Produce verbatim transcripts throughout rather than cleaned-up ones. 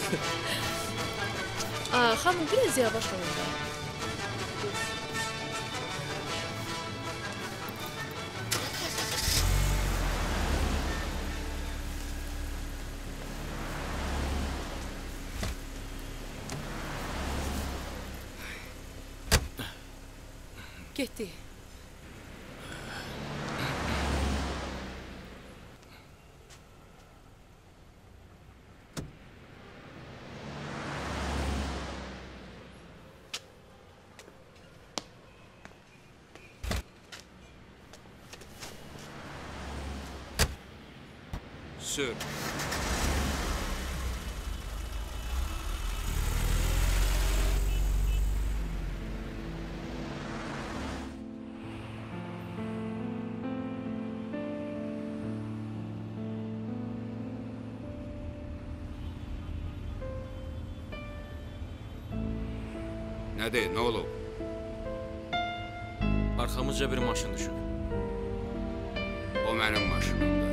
Aa, hanım biraz yavaş olun da. Getdi. Sür. Nədir, nə olub? Arxamızca bir maşın düşüb. O mənim maşınımdır.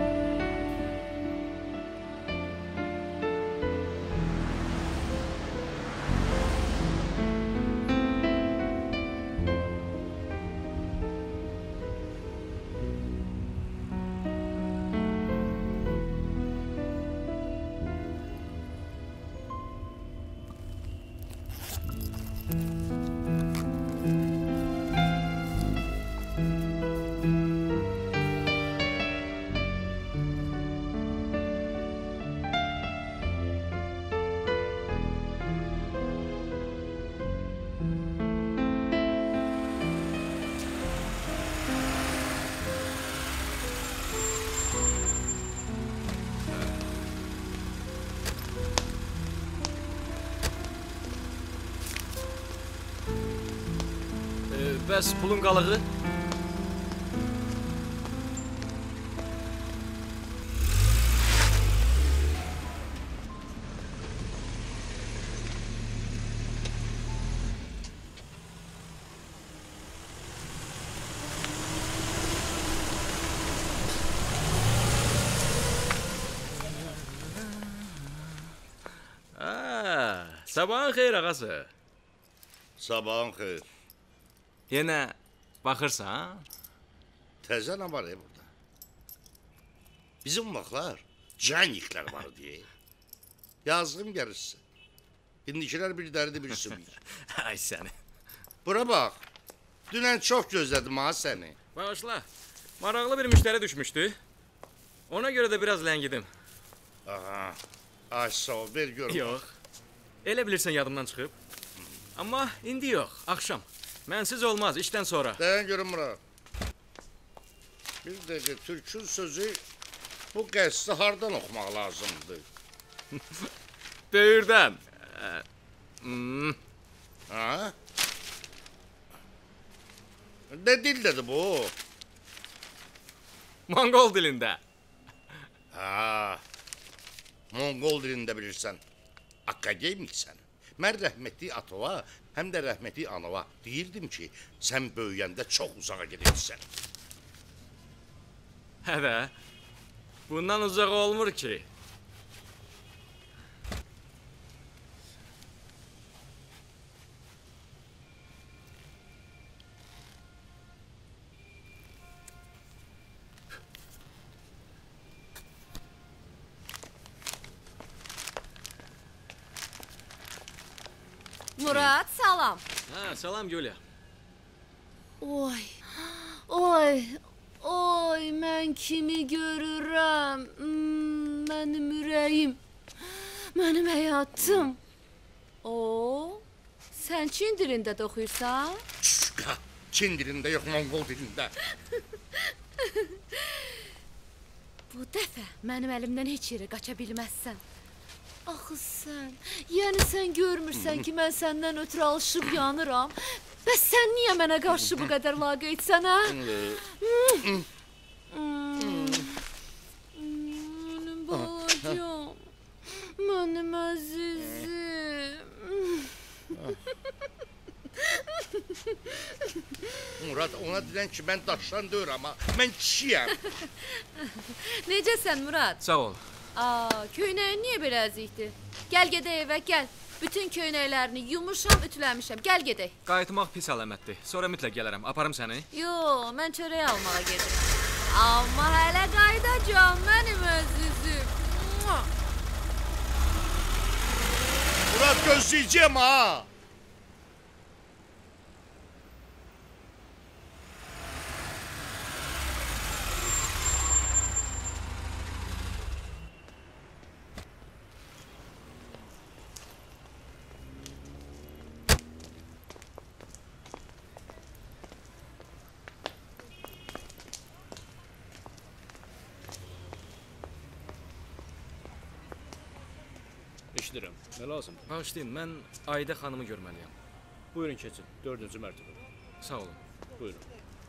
Bəs pulun qalığı? Aa, sabahın xeyir ağası. Sabahın xeyir. Yenə baxırsan? Təzə nə var ya burada? Bizim vaxtlar caniklər var deyə. Yazığım gəlir sizə. İndikilər bir dərdi bir sümük. Ay səni. Bura bax. Dünən çox gözlədim ha səni. Bağışla. Maraqlı bir müştəri düşmüşdü. Ona görə də biraz ləngidim. Aha. Ay sağ ol, ver görüm. Yox. Elə bilirsən yadımdan çıxıb. Amma indi yox, axşam. Mənsiz olmaz, işdən sonra. Dayan görüm bura. Bir dəqiqə, türkün sözü bu qəsdi hardan oxumaq lazımdır? Böyürdən. Hmm. Ha? Ne dildedir bu? Mongol dilində. Ha. Mongol dilində bilirsən. Akademiksən. Mən rəhmətli atova, həm də rəhmətli anava deyirdim ki, sən böyüyəndə çox uzağa gedirsən. Hə də, bundan uzaq olmur ki. Murad, salam. Ha, salam Gülya. Oy, oy, oy, mən kimi görürəm, hmm, mənim ürəyim, mənim həyatım. O, sən Çin dilində də oxuyursan? Şşqa, Çin dilində yox, Mongol dilində. Bu dəfə mənim əlimdən heç yerə qaça bilməzsən. Axı sən, yəni sən görmürsən ki, mən səndən ötürü alışıb yanıram. Bəs sən niyə mənə qarşı bu qədər laqeydsən, hə? Mənim balacam, mənim əzizim. Murad, ona deyən ki, mən daşdan deyir amma, mən kişiyəm. Necəsən Murad? Sağ ol. Aa, köynəyin niyə belə əzikdir? Gəl gedək evə, gəl. Bütün köynəklərini yumuşam, ütüləmişəm. Gəl gedək. Qayıtmaq pis əlamətdir. Sonra mütləq gələrəm. Aparım səni. Yo, mən çörək almağa gedirəm. Amma hələ qayıdacam mənim özüzüm. Murat gözleyeceğim ha. İşdirəm. Nə lazımdır? Bağışlayın, mən Ayda xanımı görməliyəm. Buyurun keçin. Dördüncü mərtəbə. Sağ olun. Buyurun.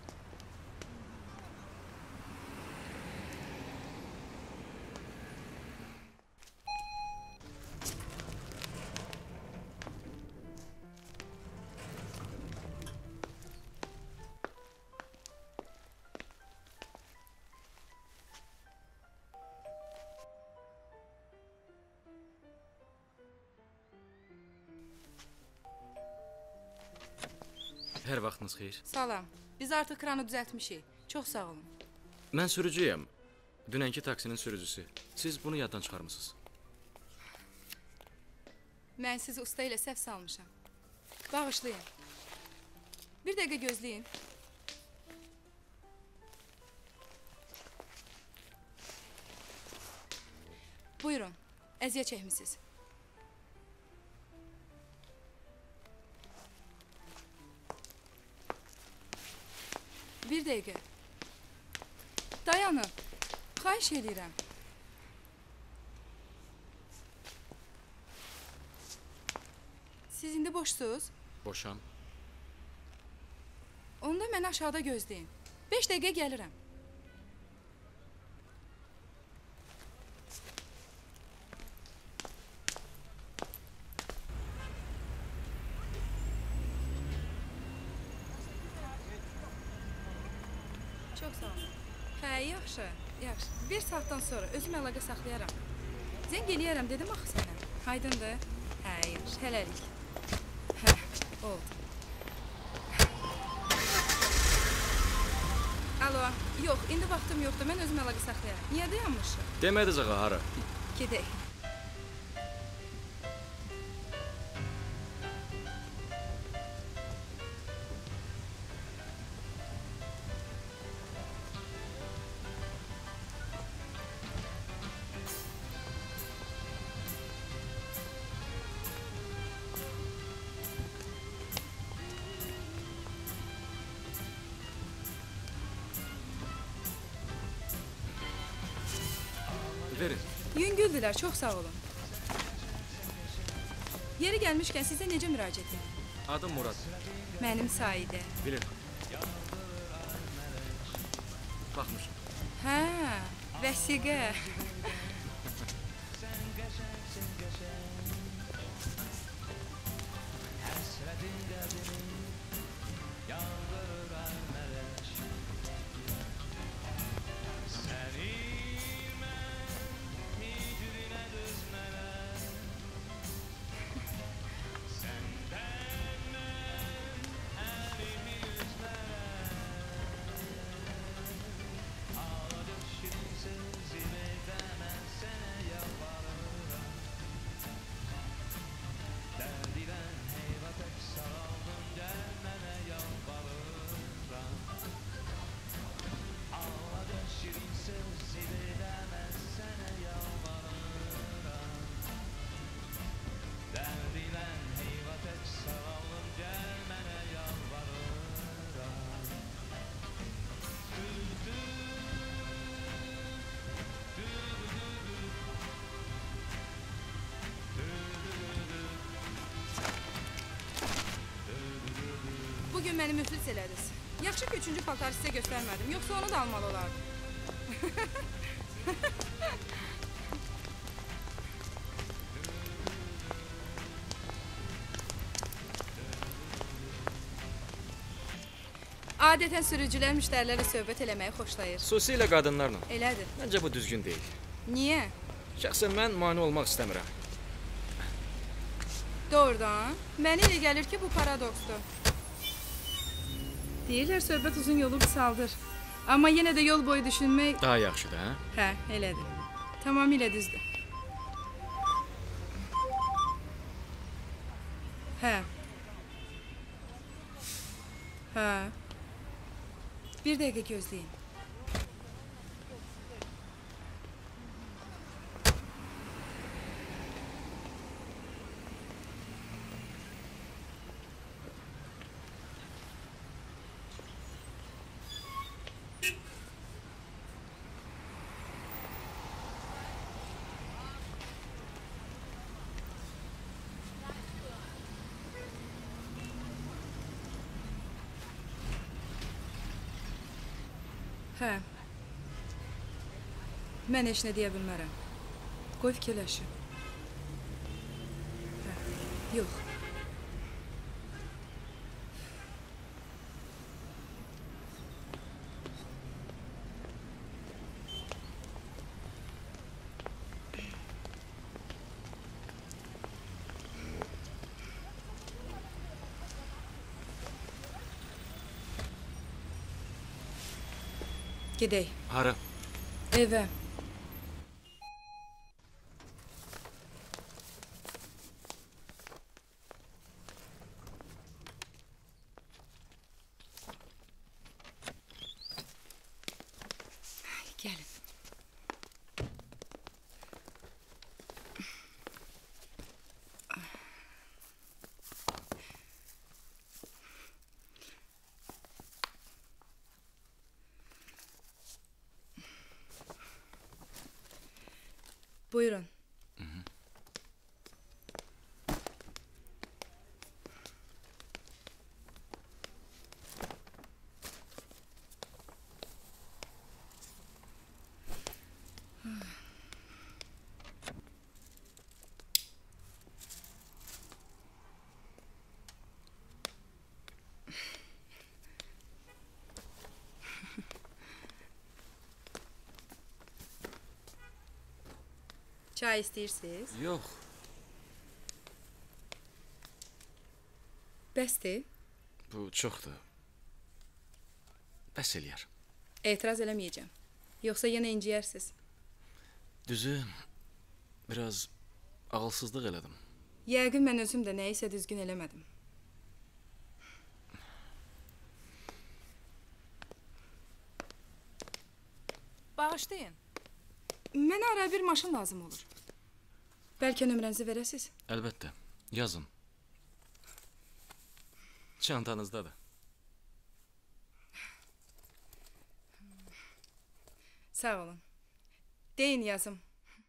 Hər vaxtınız xeyir. Salam. Biz artıq kranı düzəltmişik. Çox sağ olun. Mən sürücüyəm. Dünənki taksinin sürücüsü. Siz bunu yaddan çıxarmısınız. Mən sizi usta ilə səhv salmışam. Bağışlayın. Bir dəqiqə gözləyin. Buyurun. Əziyyət çəkmisiniz. Bir dəqiqə. Dayanın. Xahiş edirəm. Siz indi boşsuz? Boşam. Onda məni aşağıda gözləyin. Beş dəqiqə gəlirəm. Çox sağ olun. Hə, yaxşı, yaxşı. Bir saatdan sonra özüm əlaqə saxlayaram. Zəng eləyərəm dedim axı sənə. Aydındır? Hə, yaxşı, hələlik. Hə, oldu. Alo, yox, indi vaxtım yoxdur. Mən özüm əlaqə saxlayaram. Niyə dayanmışım? Demədiz ağa, hara? Gedək. Verin. Yüngüldülər, çox sağ olun. Yeri gəlmişkən sizə necə müraciət edin? Adım Murad. Mənim Saidə. Bilirəm. Baxmışım. Hə, vəsiqə. Bugün məni müflis elədiniz. Yaxşı ki, üçüncü paltarı sizə göstərmədim. Yoxsa onu da almalı olardım. Adətən sürücülər müştərilərlə söhbət eləməyi xoşlayır. Xüsusilə qadınlarla. Elədir. Məncə bu düzgün deyil. Niyə? Şəxsən mən mane olmaq istəmirəm. Doğrudan, mənə elə gəlir ki, bu paradoksdur. Deyirlər, söhbət uzun yolu qısaldır. Amma yenə də yol boyu düşünmək... Daha yaxşıdır, hə? Hə, elədir. Tamamilə düzdür. Hə. Hə. Bir dəqiqə gözləyin. Hə. Mən heç nə deyə bilmərəm. Qoy fikirləşim. Hə. Yox. Gedək. Hara? Evə. Gəlin. Buyurun. Hı hı. Çay istəyirsiniz? Yox. Bəsdir. Bu çoxdur. Bəs eləyər. Etiraz eləməyəcəm. Yoxsa yenə inciyərsiniz. Düzü, biraz ağılsızlıq elədim. Yəqin mən özüm də nəyisə düzgün eləmədim. Bağışlayın. Mənə ara bir maşın lazım olur. Bəlkə nömrənizi verəsiz? Əlbəttə, yazın. Çantanızdadır. Sağ olun. Deyin yazım.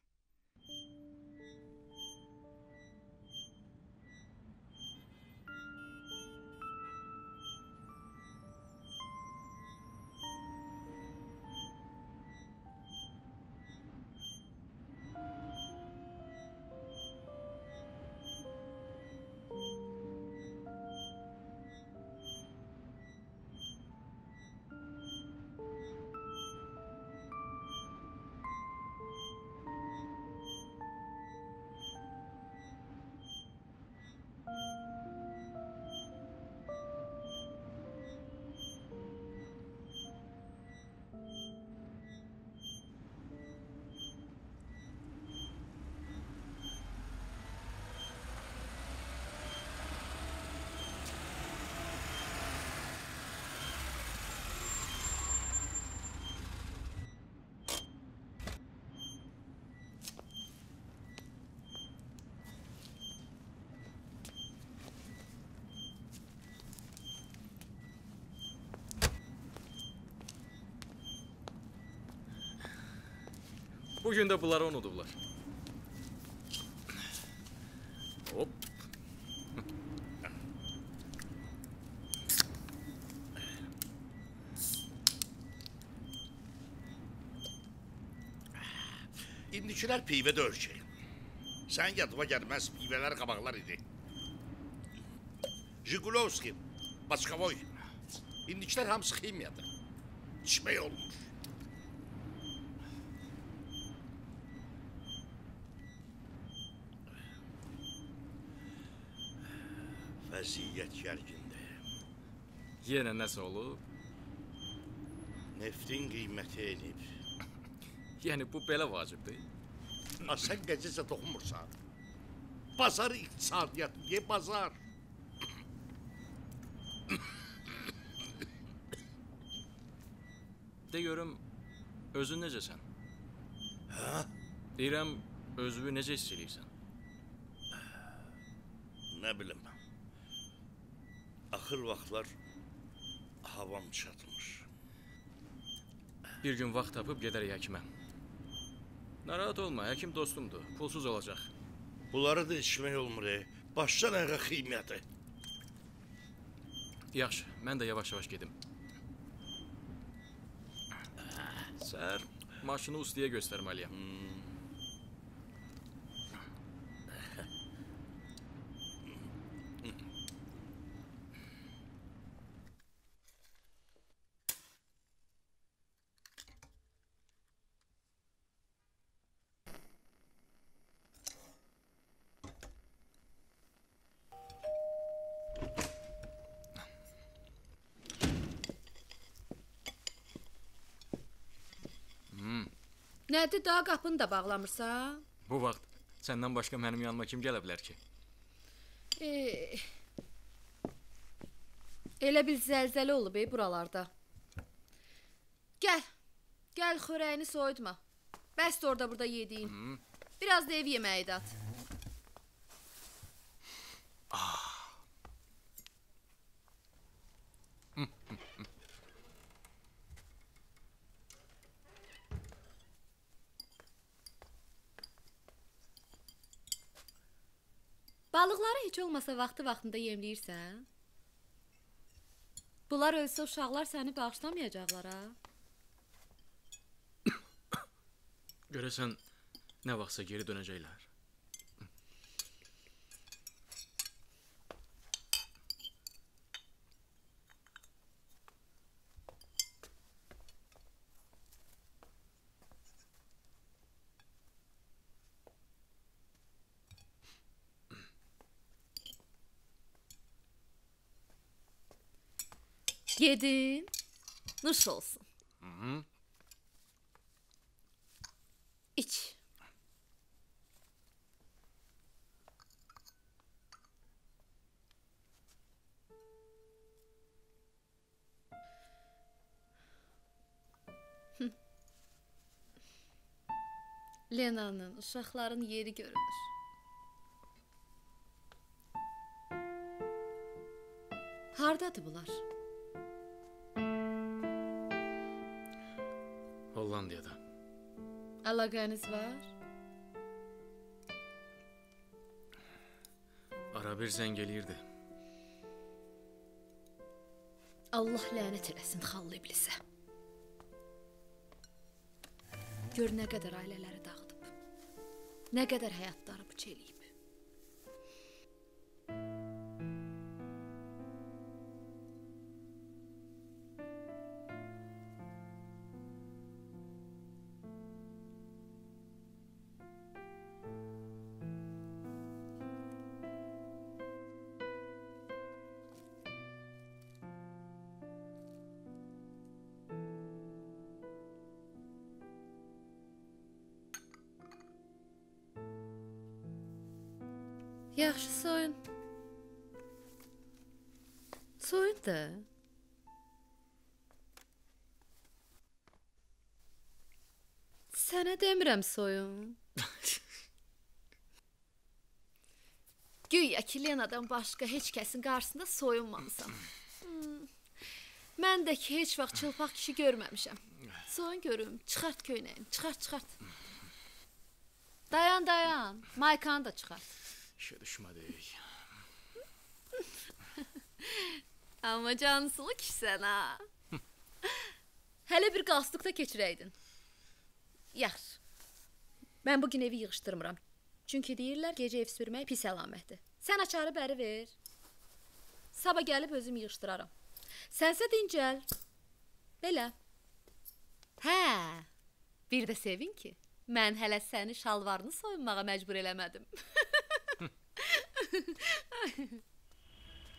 Bugün de bunları unutublar. Hop. İndikilər pivə döyüşü. Sən yadıma gəlməz pivələr qabaqlar idi. Jigulovski, Başkavoy. İndikilər hamısı ximiyadır. İçmək olmur. Vəziyyət gərgindir. Yenə nəsə olub? Neftin qiyməti enib. Yəni bu belə vacibdir. Ha, sən qəzəcə toxunmursan. Bazar iqtisadiyyatı deyə bazar. De görüm, özün necəsən? Hə? Deyirəm, özünü necə hiss edirsən? Nə bilim. Axır vaxtlar havam çatmış. Bir gün vaxt tapıb gedərik həkimə. Narahat olma, həkim dostumdur, pulsuz olacaq. Bunları da içmək olmur, e. Başdan ayağa xiymətə. Yaxşı, mən də yavaş-yavaş gedim. Səhər maşını ustaya göstərməliyəm. Nədir, daha qapını da bağlamırsan? Bu vaxt səndən başqa mənim yanıma kim gələ bilər ki? E, elə bil zəlzələ olub ey buralarda. Gəl, gəl xörəyini soyutma. Bəsdir orada burada yediyin. Biraz da ev yeməyi də at. Balıqları heç olmasa vaxtı-vaxtında yemləyirsən? Bunlar ölsə uşaqlar səni bağışlamayacaqlar, ha? Görəsən, nə vaxtsa geri dönəcəklər. Yedin, nuş olsun. Hı-hı. İç. Lena'nın, uşaqların yeri görünür. Hardadır bunlar? Hollandiyada. Əlaqəniz var? Ara bir zəng eləyirdi. Allah lənət eləsin xallı iblisə. Gör nə qədər ailələri dağıdıb. Nə qədər həyatları puç eləyib. Yaxşı, soyun. Soyun da. Sənə demirəm soyun. Güya ki, Lena'dan başqa heç kəsin qarşısında soyunmamısan. Hmm. Mən də ki, heç vaxt çılpaq kişi görməmişəm. Soyun görüm, çıxart köynəyini, çıxart, çıxart. Dayan, dayan, maykanı da çıxart. İşə düşmədik. Amma cansılı kişisən, ha. Hələ bir qastıqda keçirəydin. Yaxşı. Mən bugün evi yığışdırmıram. Çünki deyirlər, gecə ev sürmək pis əlamətdir. Sən açarı bəri ver. Sabah gəlib özüm yığışdıraram. Sənsə dincəl. Belə. Hə, bir də sevin ki, mən hələ səni şalvarını soyunmağa məcbur eləmədim.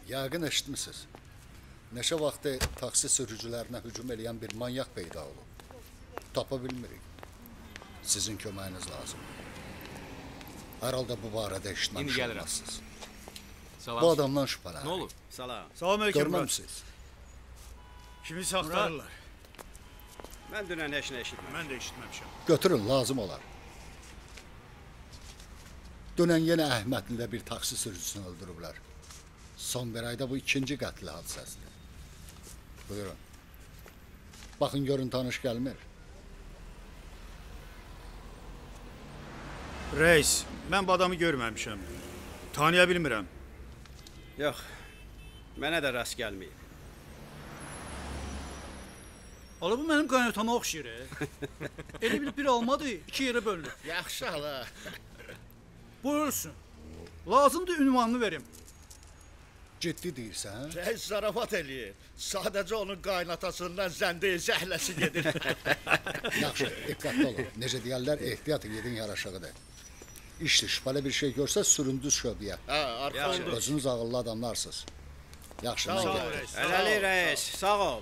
Yəqin eşitmisiniz. Neçə vaxtı taksi sürücülərinə hücum edən bir manyak peyda olub. Tapa bilmirik. Sizin köməyiniz lazım. Hər halda bu barədə eşitməmiş İndi gəlirəm. olmazsınız. Salam. Bu adamdan şübhələnir. Nə olub? Salam. Salam aleyküm Murat. Görməmisiz. Kimi saxlarırlar? Mən dünən heç nə eşitmədim. Mən də eşitməmişəm. Götürün, lazım olar. Dünən yenə Əhmədlidə bir taksi sürücüsünü öldürüblər. Son bir ayda bu ikinci qətl hadisəsidir. Buyurun. Baxın, görün, tanış gəlmir. Reis, mən bu adamı görməmişəm. Tanıya bilmirəm. Yox, mənə də rast gəlməyib. Ala bu mənim qaynatama oxşayır. Elə bil bir almadı, iki yerə bölünür. Yaxşı hala. Buyursun. Lazımdır ünvanını verim. Ciddi deyirsən? Reis zarafat eləyir. Sadəcə onun qaynatasından zəndəyə zəhləsi gedir. Yaxşı, diqqətli olun. Necə deyərlər, ehtiyat edin yaraşığıdır. İşte şübhəli bir şey görsə süründüz şöbəyə. Hə, arxa oldu. Özünüz ağıllı adamlarsınız. Yaxşı, mən gəldim. Ələli rəis, sağ ol.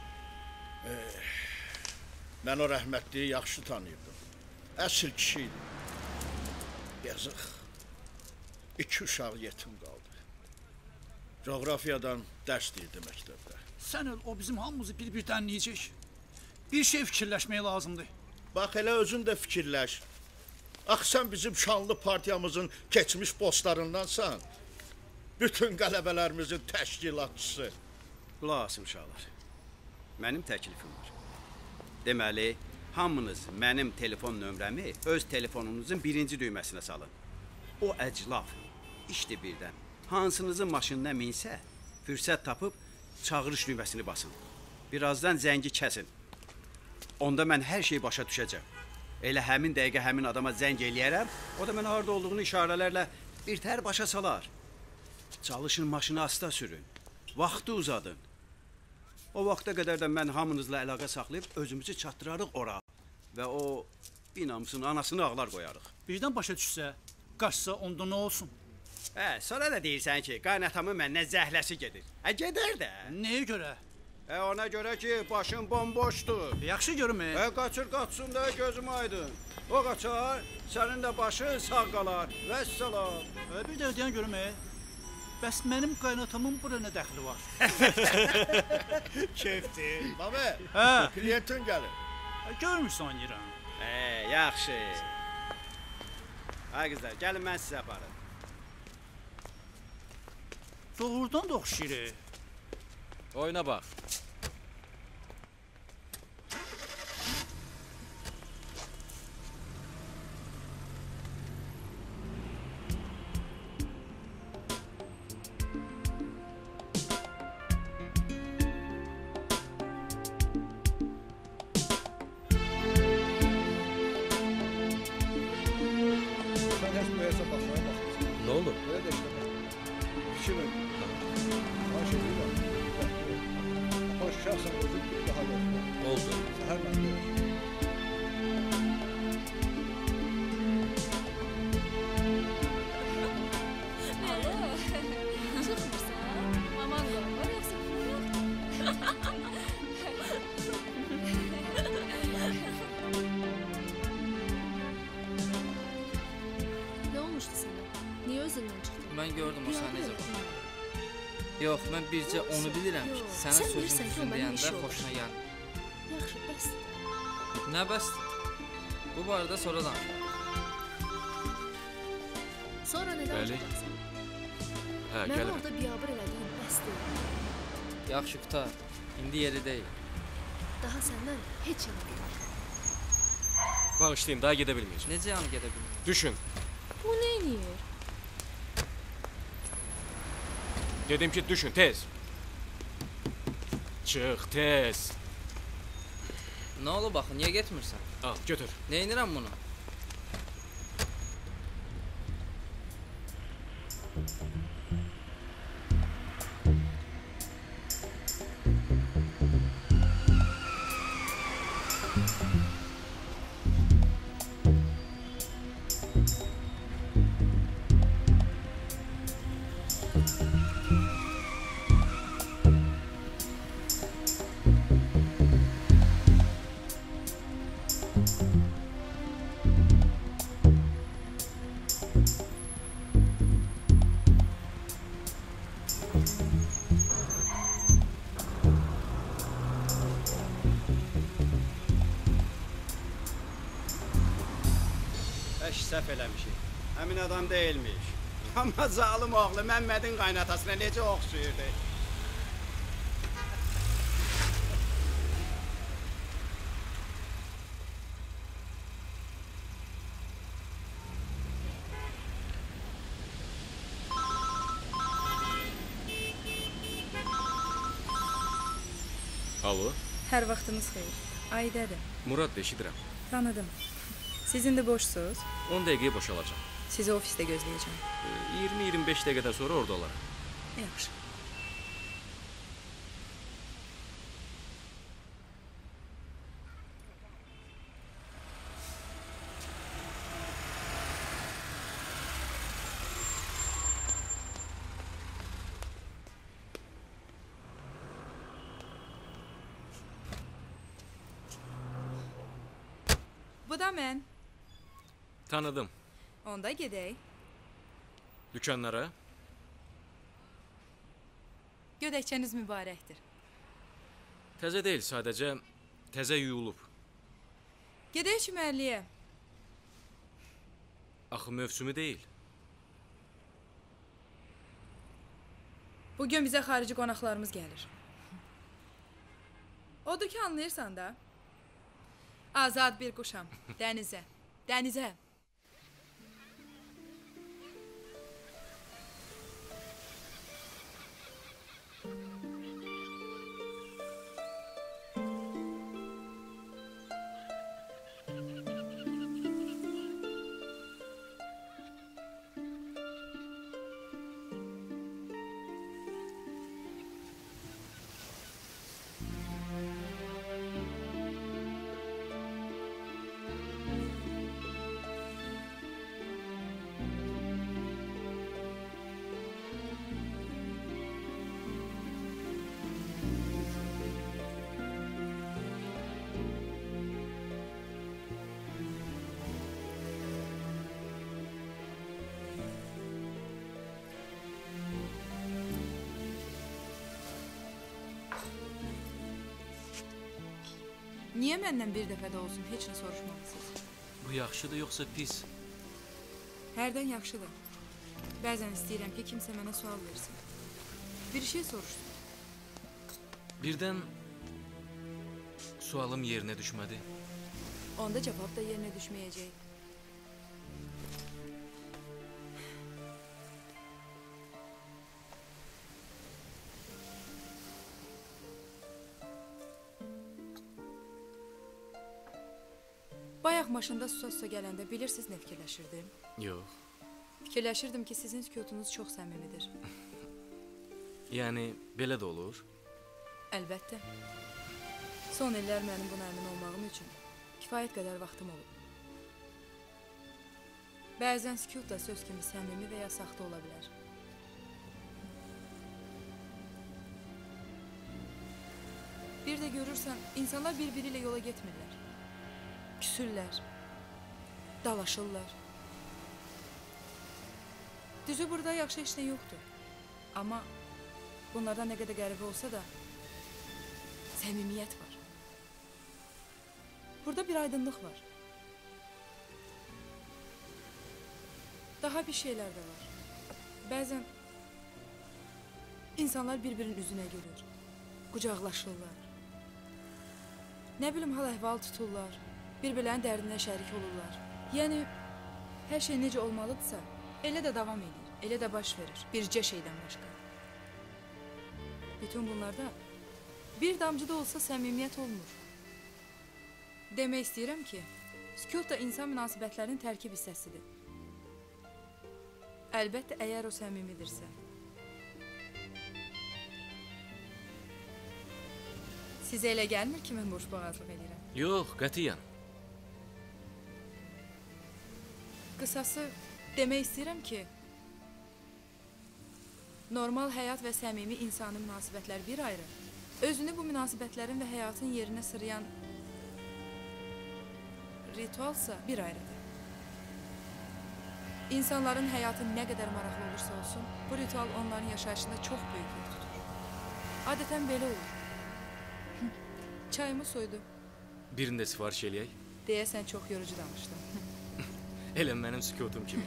Mən o rəhmətliyi yaxşı tanıyırdım. Əsl kişi idi. Yazıq. İki uşaq yetim qaldı. Coğrafiyadan dərs deyirdi məktəbdə. Sən öl, o bizim hamımızı bir-bir dənləyəcək. Bir şey fikirləşmək lazımdır. Bax, elə özün də fikirləş. Axı sən bizim şanlı partiyamızın keçmiş postlarındansan. Bütün qələbələrimizin təşkilatçısı. Qulaq asın uşaqlar. Mənim təklifim var. Deməli, hamınız mənim telefon nömrəmi öz telefonunuzun birinci düyməsinə salın. O əclaf, işdi birdən. Hansınızın maşınına minsə, fürsət tapıb çağırış düyməsini basın. Birazdan zəngi kəsin. Onda mən hər şeyi başa düşəcəm. Elə həmin dəqiqə həmin adama zəng eləyərəm, o da mən harada olduğunu işarələrlə bir tər başa salar. Çalışın maşını asta sürün, vaxtı uzadın. O vaxta qədər də mən hamınızla əlaqə saxlayıb özümüzü çatdırarıq ora. Və o binamsın anasını ağlar qoyarıq. Birdən başa düşsə, qaçsa onda nə olsun? Hə, sonra da deyirsən ki, qaynatamın məndən zəhləsi gedir. Hə, gedər də. Nəyə görə? Hə, ona görə ki, başın bomboşdur. Yaxşı görmə. Hə, qaçır qaçsın da gözüm aydın. O qaçar, sənin də başın sağ qalar. Vəssalam. Hə, bir də deyən görmə. Bəs mənim qaynatamın bura nə dəxli var? Keyfdir. Babə, Hə, kliyentin gəlir. görmürsən oynayıram. Hə, yaxşı. Ay qızlar, gəlin mən sizə aparım. Doğrudan da oxşayır. Oyuna bax. Sən heç bu hesab baxmaya baxmısın. Nə oldu? Belə də işte. Fikir ver. Baş edirəm. Baş şəxsən özün bir daha görürəm. Oldu. Səhər mən görürəm. Çıxmırsan? Aman qoyun, var yoxsa yox? Nə olmuşdu sənə? Niyə özündən çıxdın? Mən gördüm o səni necə Yox, baxır. Yox, mən bircə onu bilirəm ki, yox. sənə Sən sözün bilirsən ki, o düzgün mənim deyəndə işim olur. xoşuna gəl. Yaxşı, bəs. Nə bəs? Bu barədə sonra danışaq. Sonra nə Bəli. danışacaqsan? Hə, Mən gəlirəm. orada biabır elədiyim bəs deyil. Yaxşı, qutar. İndi yeri deyil. Daha səndən heç yana bilməm. Bağışlayın, daha gedə bilməyəcəm. Necə yanı gedə bilmir? Düşün. Bu nə edir? Dedim ki, düşün, tez. Çıx, tez. Nə olub axı, niyə getmirsən? Al, götür. Neynirəm bunu? Əş səhv eləmişik. Həmin adam deyilmiş. Amma zalım oğlu Məmmədin qaynatasına necə oxşuyurdu. Alo, Hər vaxtınız xeyir. Aidədir. Murad eşidirəm. Tanıdım. Siz indi boşsuz. on dəqiqəyə boşalacam. Sizi ofisdə gözləyəcəm. iyirmi iyirmi beş dəqiqədən sonra orada olaram. Yaxşı. Bu da mən. Tanıdım. Onda gedək. Dükanlara. Gödəkçəniz mübarəkdir. Təzə deyil, sadəcə təzə yuyulub. Gedək çimərliyə. Axı mövsümü deyil. Bugün bizə xarici qonaqlarımız gəlir. Odur ki, anlayırsan da. Azad bir quşam. Dənizə. Dənizə. Niyə məndən bir dəfə də olsun heç nə soruşmalısınız? Bu yaxşıdır yoxsa pis? Hərdən yaxşıdır. Bəzən istəyirəm ki, kimsə mənə sual versin. Bir şey soruşsun. Birdən sualım yerinə düşmədi. Onda cavab da yerinə düşməyəcək. Bayaq maşında susa-susa gələndə bilirsiniz nə fikirləşirdim? Yox. Fikirləşirdim ki, sizin sükutunuz çox səmimidir. Yəni, belə də olur? Əlbəttə. Son illər mənim buna əmin olmağım üçün kifayət qədər vaxtım olub. Bəzən sükut da söz kimi səmimi və ya saxta ola bilər. Bir də görürsən, insanlar bir-biri ilə yola getmirlər. Küsürlər, dalaşırlar. Düzü burada yaxşı heç nə yoxdur. Amma bunlardan nə qədər qəribə olsa da səmimiyyət var. Burada bir aydınlıq var. Daha bir şeylər də var. Bəzən insanlar bir-birinin üzünə gülür, qucaqlaşırlar. Nə bilim, hal-əhval tuturlar. Bir-birlərin dərdinə şərik olurlar. Yəni, hər şey necə olmalıdırsa, elə də davam edir, elə də baş verir, bircə şeydən başqa. Bütün bunlarda bir damcı da olsa səmimiyyət olmur. Demək istəyirəm ki, sükut da insan münasibətlərinin tərkib hissəsidir. Əlbəttə, əgər o səmimidirsə. Sizə elə gəlmir ki, mən boşboğazlıq edirəm? Yox, qətiyyən. Qısası, demək istəyirəm ki, normal həyat və səmimi insani münasibətlər bir ayrı, özünü bu münasibətlərin və həyatın yerinə sırayan ritualsa bir ayrıdır. İnsanların həyatı nə qədər maraqlı olursa olsun, bu ritual onların yaşayışında çox böyük yer tutur. Adətən belə olur. Çayımı soydu. Birində sifariş eləyək. Deyəsən çox yorucu danışdım. Elə mənim sükutum kimi.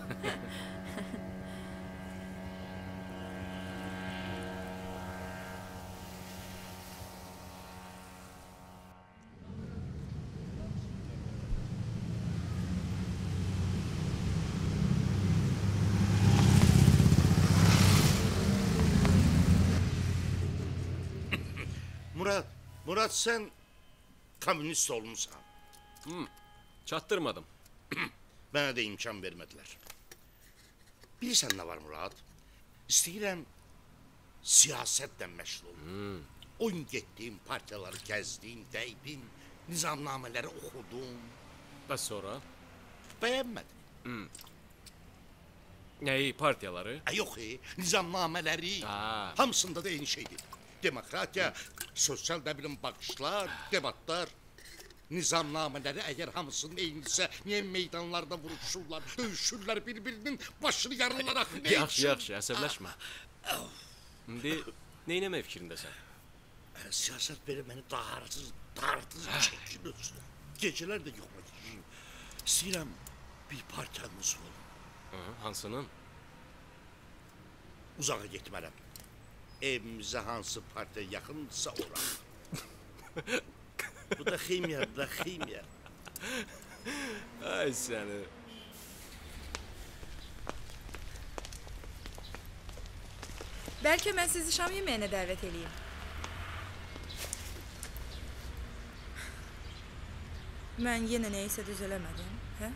Murat, Murat sen komünist olmuşsan. Çatdırmadım. Bana da imkan vermediler. Bilirsən ne var Murat? İstəyirəm siyasetle meşgul olum. Oyun getdim, partiyaları gezdim, dəydim, nizamnameleri okudum. Bəs sonra? Beğenmedim. Nəyi, partiyaları? E yok e, nizamnameleri. Ha. Hamısında da aynı şeydir. Demokratiya, sosyal ne bileyim bakışlar, debatlar. Nizamnameleri eğer hamısının eyniyse niye meydanlarda vuruşurlar, dövüşürler birbirinin başını yarılarak ne Yaxşı, için? yaxşı, əsəbləşmə. İndi neynəmək fikrindəsən? E, siyaset böyle beni dağartır, dağartır, çekin ölsün. Geceler de yokma gideyim. İstəyirəm bir partiyamız olun. Hı, hansının? Uzağa gitmərəm. Evimizə hansı partiya yaxındırsa ora. Bu da ximya, bu da ximya. Ay səni. Bəlkə mən sizi şam yeməyinə dəvət edeyim. Mən yenə nəyisə düz eləmədim, hə?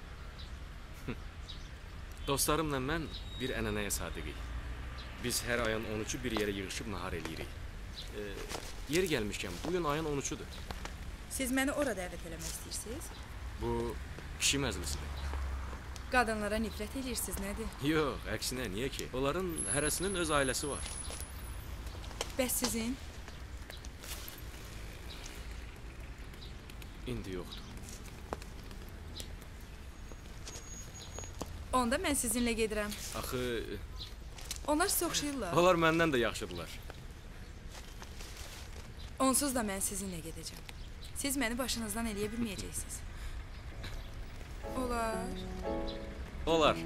Dostlarımla mən bir ənənəyə sadiqik. Biz hər ayın on üçü bir yerə yığışıb nahar eləyirik. E, yeri gəlmişkən, bugün ayın on üçüdür. Siz məni ora dəvət eləmək istəyirsiniz? Bu kişi məclisidir. Qadınlara nifrət edirsiniz, nədir? Yox, əksinə, niyə ki? Onların hərəsinin öz ailəsi var. Bəs sizin? İndi yoxdur. Onda mən sizinlə gedirəm. Axı, Onlar sizə oxşayırlar. onlar məndən də yaxşıdırlar. Onsuz da mən sizinlə gedəcəm. Siz məni başınızdan eləyə bilməyəcəksiniz. Olar. Olar.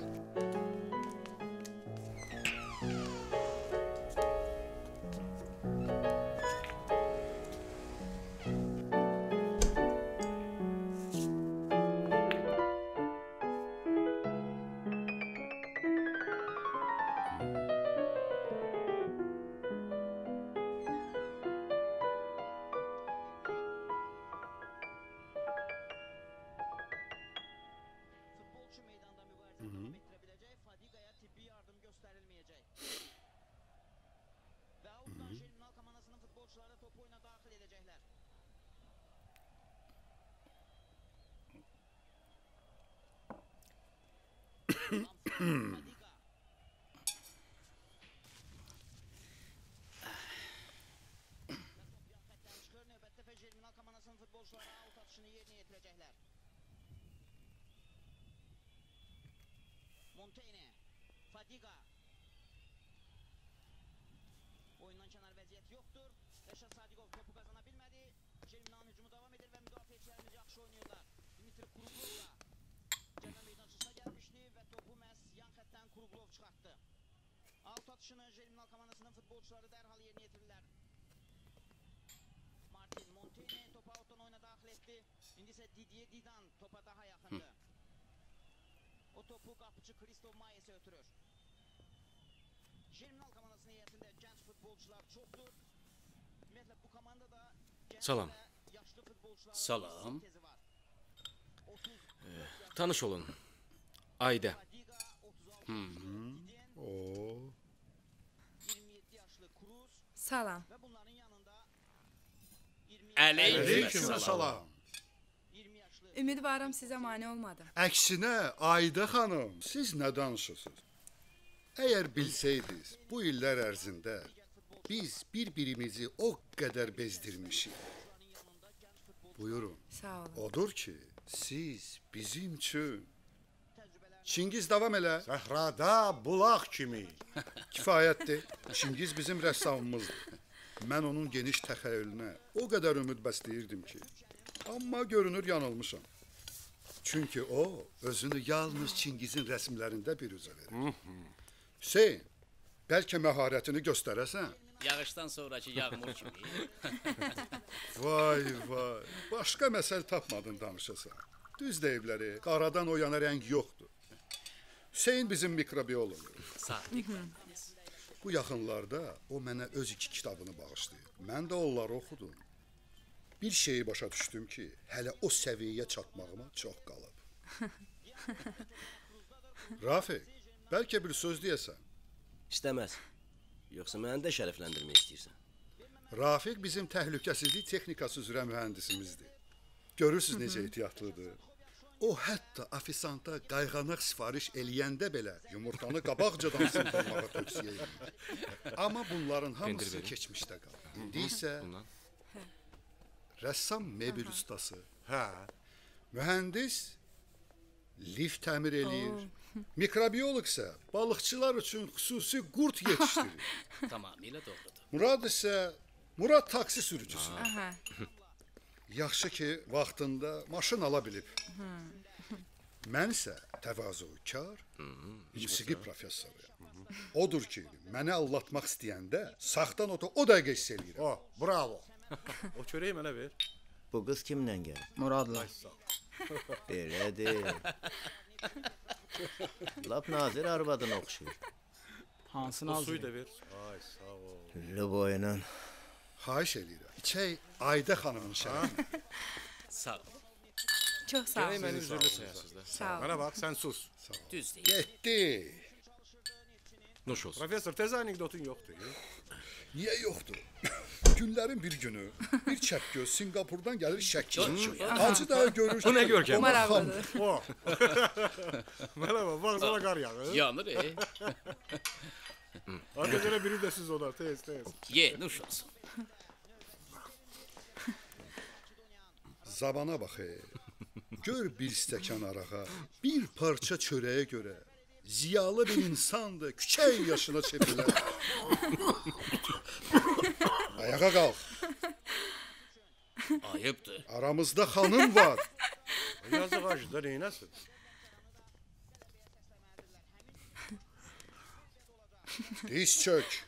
Montaigne, Fadiga. Oyundan kenar vəziyyət yoxdur. Reşat Sadigov topu qazana bilmədi. Şermina'nın hücumu davam edir və müdafiəçilərimiz yaxşı oynuyorlar. Dimitri Kruglov da cəza meydançasına gəlmişdi və topu məhz yan xəttdən Kruglov çıxartdı. Alt atışını Şerminal komandasının futbolçuları dərhal yerinə yetirirlər. Martin Montaigne topu outdan oyuna daxil etdi. İndi isə Didier Didan topa daha yaxındı. O topu kapıcı Christoph Mayes'e ötürür. Şerminal komandasının heyətində genç futbolcular çoktur. Ümumiyyətlə bu komandada genç Salam. və yaşlı futbolcuların Salam. sintezi var. E, tanış olun. Ayda. Hı -hı. O. iyirmi yeddi yaşlı Cruz Salam. və bunların yanında Aleyküm salam. iyirmi yaşlı Ümidvaram sizə mane olmadım. Əksinə, Ayda xanım, siz nə danışırsınız? Əgər bilsəydiniz, bu illər ərzində biz bir-birimizi o qədər bezdirmişik. Buyurun. Sağ olun. Odur ki, siz bizim üçün Çingiz davam elə. Səhrada bulaq kimi. Kifayətdir. Çingiz bizim rəssamımızdır. Mən onun geniş təxəyyülünə o qədər ümid bəsləyirdim ki, amma görünür yanılmışam. Çünki o özünü yalnız Çingizin rəsmlərində bir üzə verir. Hüseyn, bəlkə məharətini göstərəsən? Yağışdan sonraki yağmur kimi. Vay vay, başqa məsəl tapmadın danışasan. Düz deyibləri, qaradan o yana rəng yoxdur. Hüseyn bizim mikrobiyoloqdur. Sadiq. Bu yaxınlarda o mənə öz iki kitabını bağışlayır. Mən də onları oxudum. Bir şeyi başa düşdüm ki, hələ o səviyyəyə çatmağıma çox qalıb. Rafiq, bəlkə bir söz deyəsən? İstəməz. Yoxsa məni də şərəfləndirmək istəyirsən? Rafiq bizim təhlükəsizlik texnikası üzrə mühəndisimizdir. Görürsünüz necə ehtiyatlıdır. O hətta ofisanta qayğanaq sifariş eləyəndə belə yumurtanı qabaqcadan sındırmağa tövsiyə edir. Amma bunların hamısı keçmişdə qalır. İndi isə rəssam mebel ustası, hə, mühəndis lift təmir eləyir. Mikrobiyoloq isə balıqçılar üçün xüsusi qurd yetişdirir. Tamamilə doğrudur. Murad isə Murad taksi sürücüsü. Yaxşı ki, vaxtında maşın ala bilib. Mən isə təvazökar, musiqi professoruyam. Odur ki, məni allatmaq istəyəndə saxtan oto o dəqiqə hiss eləyirəm. O, bravo. O çörəyi mənə ver. Bu qız kimdən gəlir? Muradla. Belədir. Lap nazir arvadına oxşuyur. Hansı O nazir? suyu da ver. Ay, sağ ol. Lüboyla. Xahiş eləyirəm. İçək Ayda xanımın şərəfinə. Sağ ol. Çox sağ ol. Gərək məni üzürlü sayasınız da. Sağ ol. Mənə bax, sən sus. Düz deyil. Getdi. Nuş olsun. Professor, tez anekdotun yoxdur. Niyə yoxdur? Günlərin bir günü bir çəpgöz Singapurdan gəlir Şəki. Hacı da görür. Bu nə görkəm? Maraqlıdır. O. Mənə bax, bağzala qar yağır. Yanır, e. Arda görə biri də siz olar, tez, tez. Ye, nuş olsun. Zabana bax, e. Gör bir stəkan arağa, bir parça çörəyə görə ziyalı bir insandır, küçək yaşına çepilir. Ayağa qalx. Ayıbdır. Aramızda xanım var. Yazıq acıda neynəsin? Diz çök.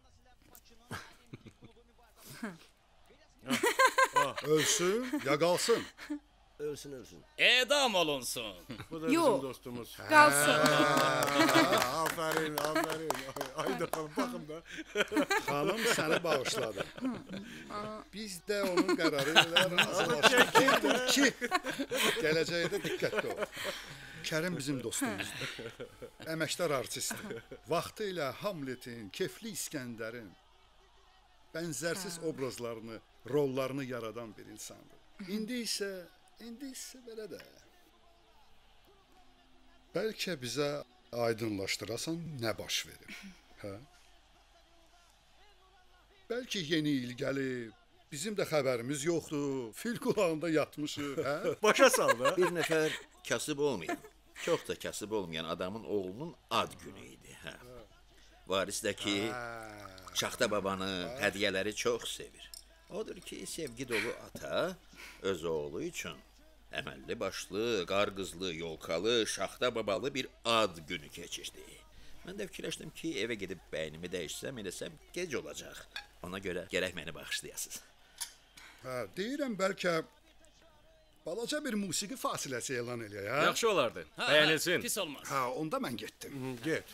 Ölsün ya qalsın? Ölsün, ölsün. Edam olunsun. Bu da Yo. bizim dostumuz. Qalsın. Aferin, aferin. Ayda xanım, baxın da. Xanım səni bağışladı. Biz də onun qərarı ilə razılaşdıq ki, gələcəkdə diqqətli ol. Kərim bizim dostumuzdur. Əməkdar artistdir. Vaxtı ilə Hamletin, Kefli İskəndərin bənzərsiz obrazlarını, rollarını yaradan bir insandır. İndi isə, indi isə belə də. Bəlkə bizə aydınlaşdırasan nə baş verir, hə? Bəlkə yeni il gəlib, bizim də xəbərimiz yoxdur, fil qulağında yatmışıq, hə? Başa sal da. Bir nəfər kasıb olmayan, çox da kasıb olmayan adamın oğlunun ad günü idi, hə. Varis də ki, Şaxta babanı, hədiyyələri çox sevir. Odur ki, sevgi dolu ata öz oğlu üçün əməlli başlı, qarqızlı, yolkalı, Şaxta babalı bir ad günü keçirdi. Mən də fikirləşdim ki, evə gedib bəynimi dəyişsəm, eləsəm gec olacaq. Ona görə gərək məni bağışlayasınız. Hə, deyirəm bəlkə balaca bir musiqi fasiləsi elan eləyək, hə? Yaxşı olardı. Bəyənilsin. Pis olmaz. Hə, onda mən getdim. Get.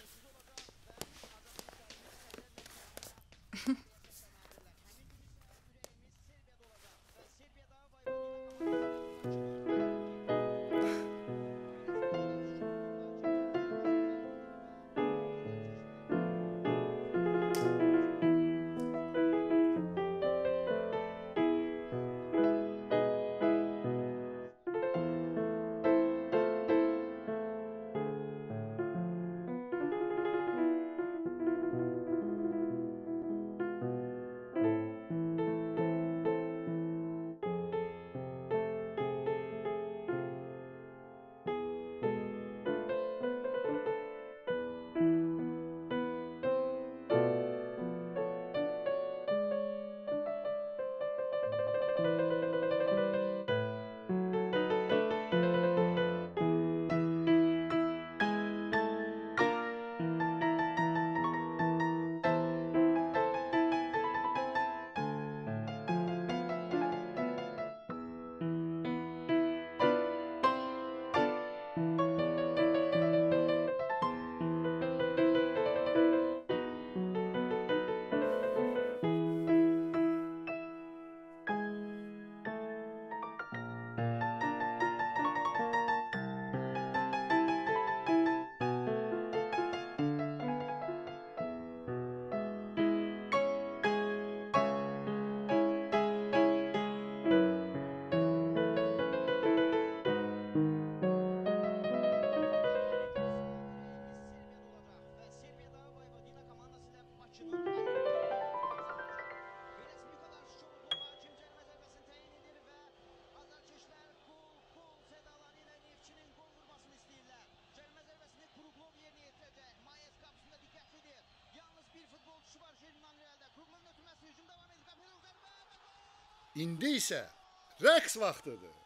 İndi isə rəqs vaxtıdır.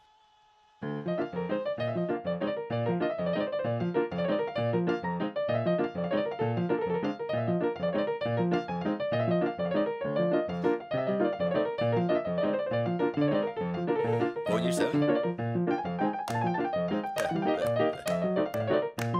Oynayırsan? Hə, hə, hə.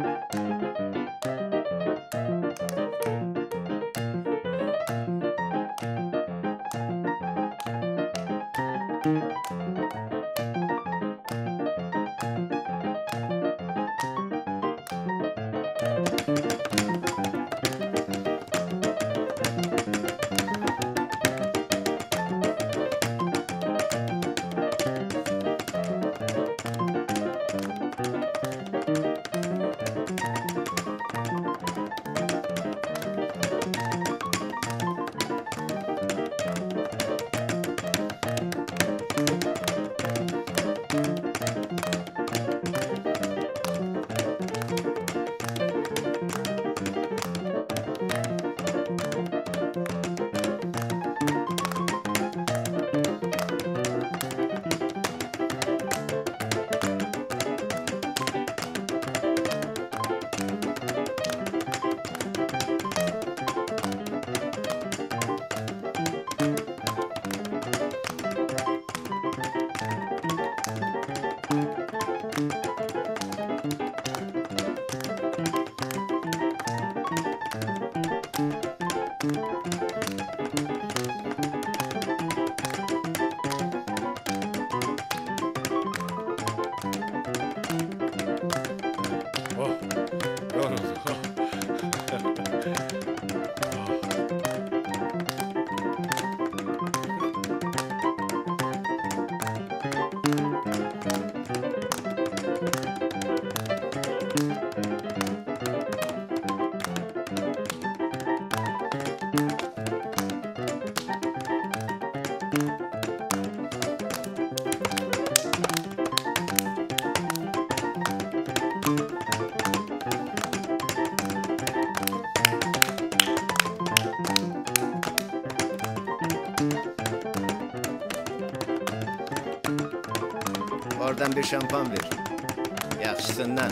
Oradan bir şampan ver. Yaxşısından.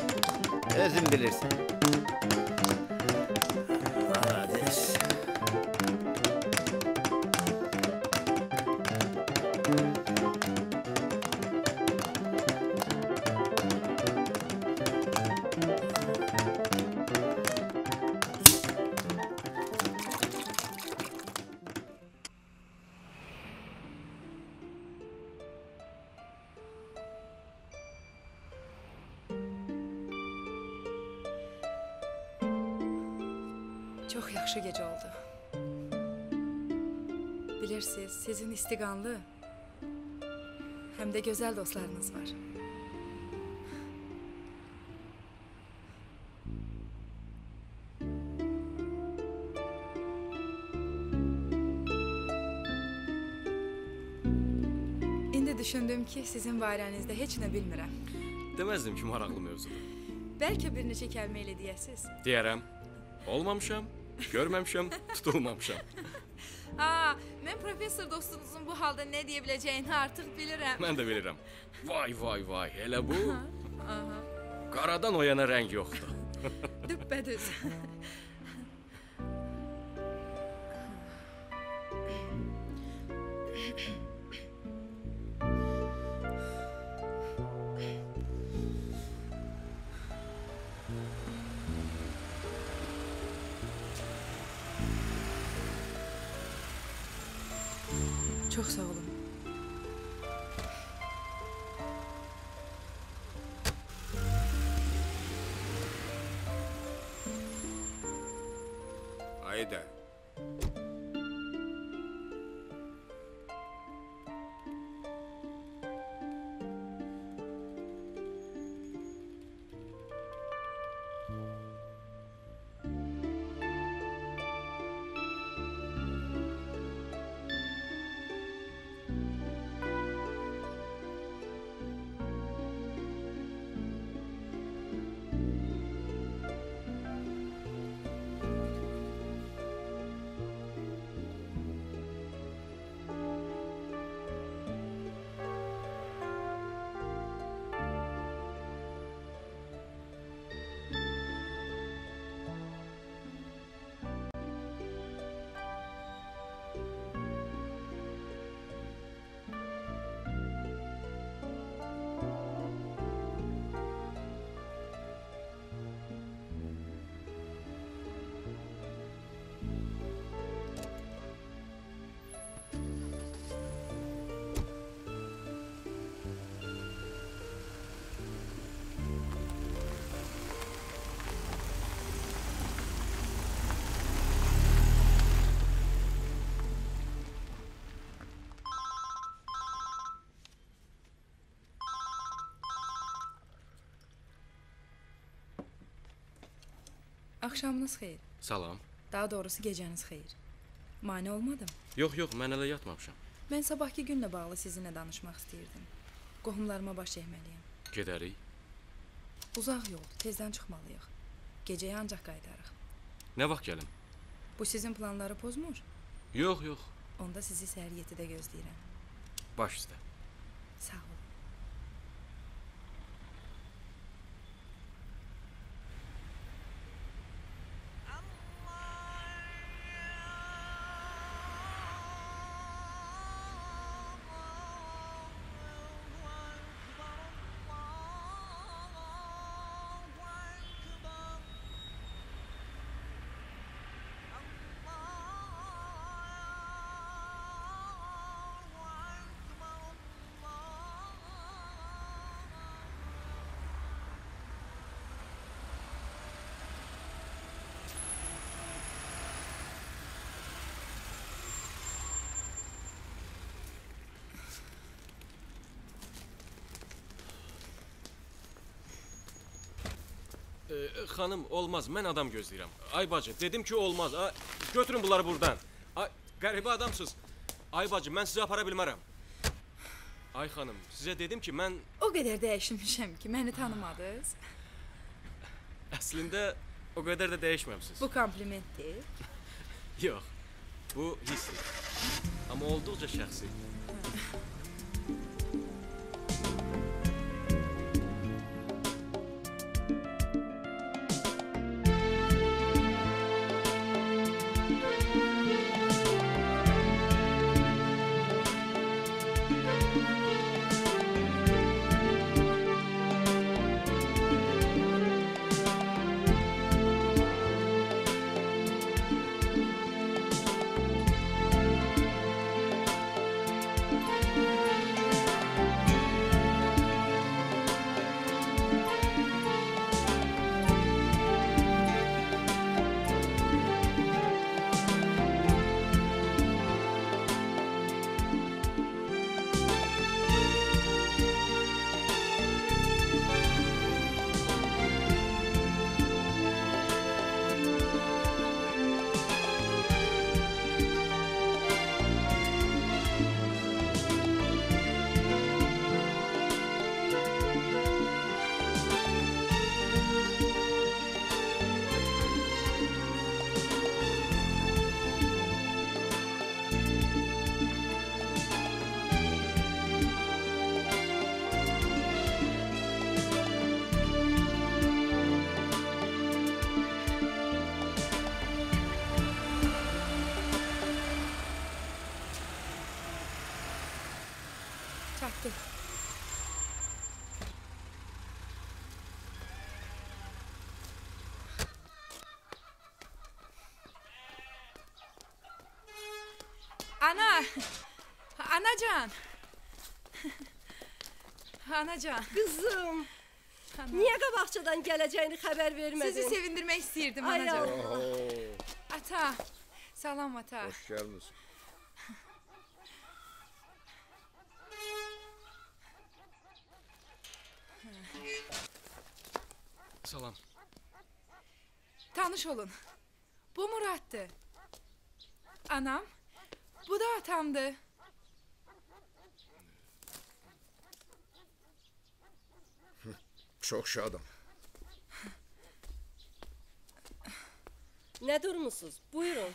Özün bilirsin. Malades. Çox yaxşı gecə oldu. Bilirsiniz, sizin istiqanlı, həm də gözəl dostlarınız var. İndi düşündüm ki, sizin barənizdə heç nə bilmirəm. Deməzdim ki, maraqlı mövzudur. Bəlkə bir neçə kəlmə ilə deyəsiz. Deyərəm, olmamışam, görməmişəm, tutulmamışam. Aa, mən professor dostunuzun bu halda nə deyə biləcəyini artıq bilirəm. Mən də bilirəm. Vay, vay, vay, elə bu. Aha. Qaradan o yana rəng yoxdur. Düppədüz. Çox sağ olun. Haydi. Axşamınız xeyir. Salam. Daha doğrusu gecəniz xeyir. Mane olmadım. Yox, yox, mən hələ yatmamışam. Mən sabahki günlə bağlı sizinlə danışmaq istəyirdim. Qohumlarıma baş çəkməliyəm. Gedərik. Uzaq yoldur, tezdən çıxmalıyıq. Gecəyə ancaq qayıdarıq. Nə vaxt gəlim? Bu sizin planları pozmur? Yox, yox. Onda sizi səhər yeddidə gözləyirəm. Baş üstə. Sağ olun. Ee, xanım, olmaz. Mən adam gözləyirəm. Ay bacı, dedim ki, olmaz. Ay, götürün bunları buradan. Ay, qəribə adamsınız. Ay bacı, mən sizi apara bilmərəm. Ay xanım, sizə dedim ki, mən... O qədər dəyişmişəm ki, məni tanımadınız. Əslində, o qədər də dəyişməmsiniz. Bu komplimentdir. Yox, bu hissi. Amma olduqca şəxsi. Çatdıq. Ana! Anacan! Anacan! Qızım! Ana. Niyə qabaqçadan gələcəyini xəbər vermədin? Sizi sevindirmək istəyirdim Ay anacan. Allah. Ata! Salam ata. Hoş gəlmişsin. Salam. Tanış olun. Bu Murad'dır. Anam. Bu da atamdı. Çox şadım. Nə durmusunuz? Buyurun.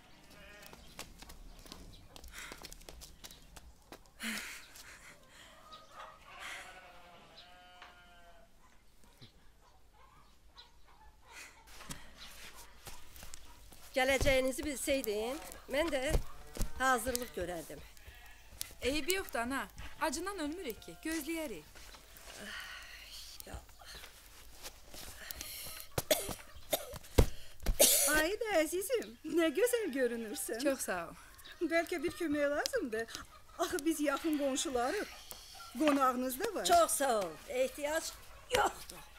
Gələcəyinizi bilsəydin, mən də hazırlıq görərdim. Eybi yoxdur ana. Acından ölmürük ki. Gözləyərik. Ay da əzizim, nə gözəl görünürsən. Çox sağ ol. Bəlkə bir kömək lazımdır. Axı biz yaxın qonşularıq. Qonağınız da var. Çox sağ ol. Ehtiyac yoxdur.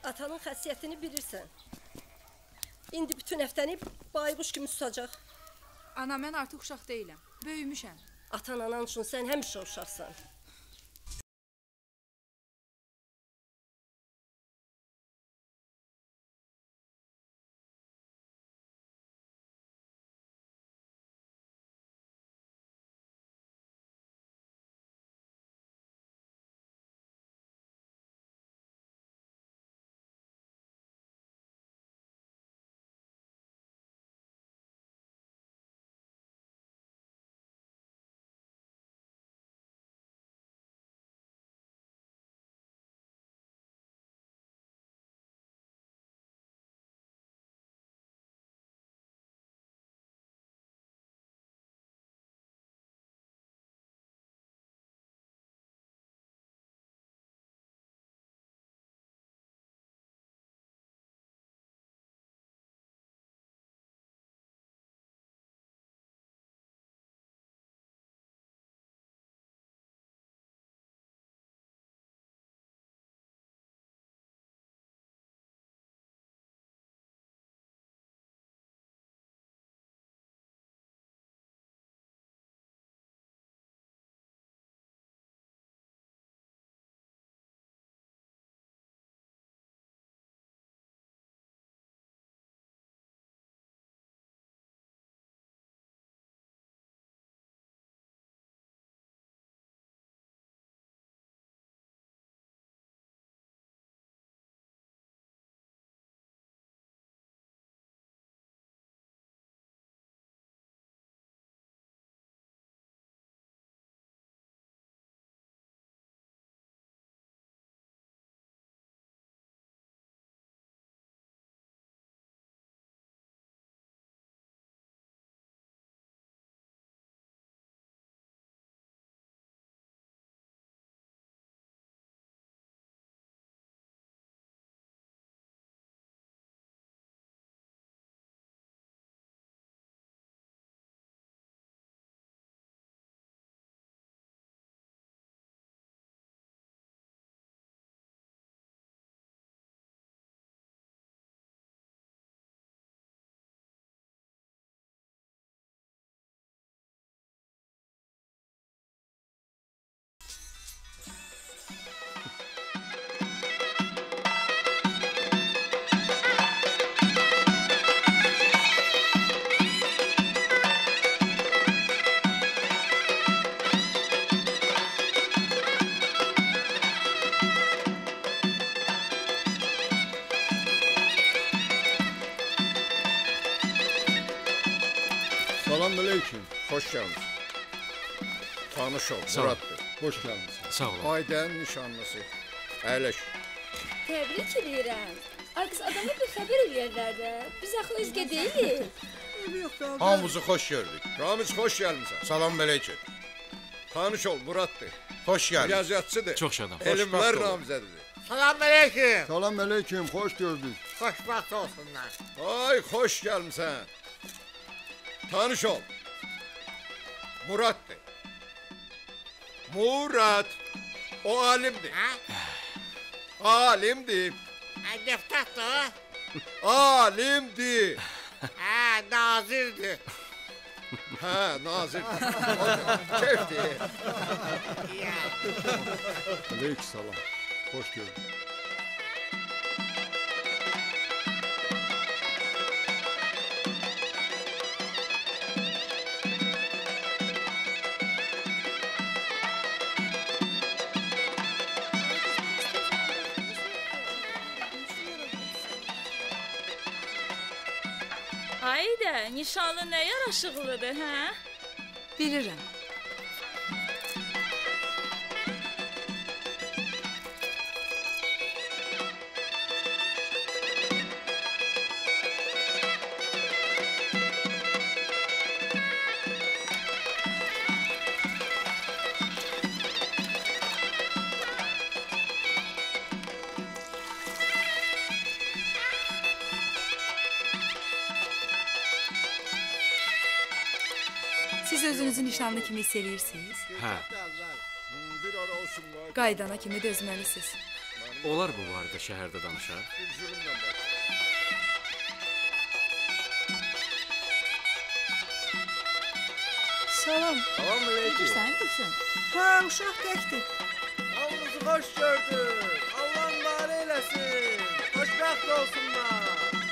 Atanın xəsiyyətini bilirsən. İndi bütün həftəni bayquş kimi susacaq. Ana, mən artıq uşaq deyiləm. Böyümüşəm. Atan anan üçün sən həmişə uşaqsan. Selamünaleyküm. Hoş geldiniz. Tanış ol, Sağ ol. Murat'dır. Hoş geldiniz. Sağ olun. Aydən nişanlısı. Əyləş. Təbrik edirəm. Ay qız, adama bir xəbər eləyərlər də. Biz axı özgə deyilik. Hamınızı xoş gördük. Ramiz, xoş gəlmisən. Selamünaleyküm. Tanış ol, Murat'dır. Hoş geldin. Riyaziyyatçıdır. Çok şadam. Elmlər namizədidir. Selamünaleyküm. Selamünaleyküm, xoş gördük. Xoşbaxt olsunlar. Ay, xoş gəlmisən. Tanış ol. Murat'dır. Murat. O alimdir. Ha? Alimdir. Ha, deputatdır. Alimdir. Ha, nazirdir. Ha, nazirdir. Keyfdir. Ya. Aleyküm salam. Hoş gördük. Haydi, nişanlı nə yaraşıqlıdır, hə? Bilirəm. Siz özünüzü nişanlı kimi hiss edirsiniz? Hə. Qaydana kimi dözməlisiniz. Olar bu barədə şəhərdə danışaq. Salam. Salam Mələkə. Sən kimsən? Ha, uşaq təkdir. Hamınızı xoş gördük. Allah var eləsin. Xoşbəxt olsunlar.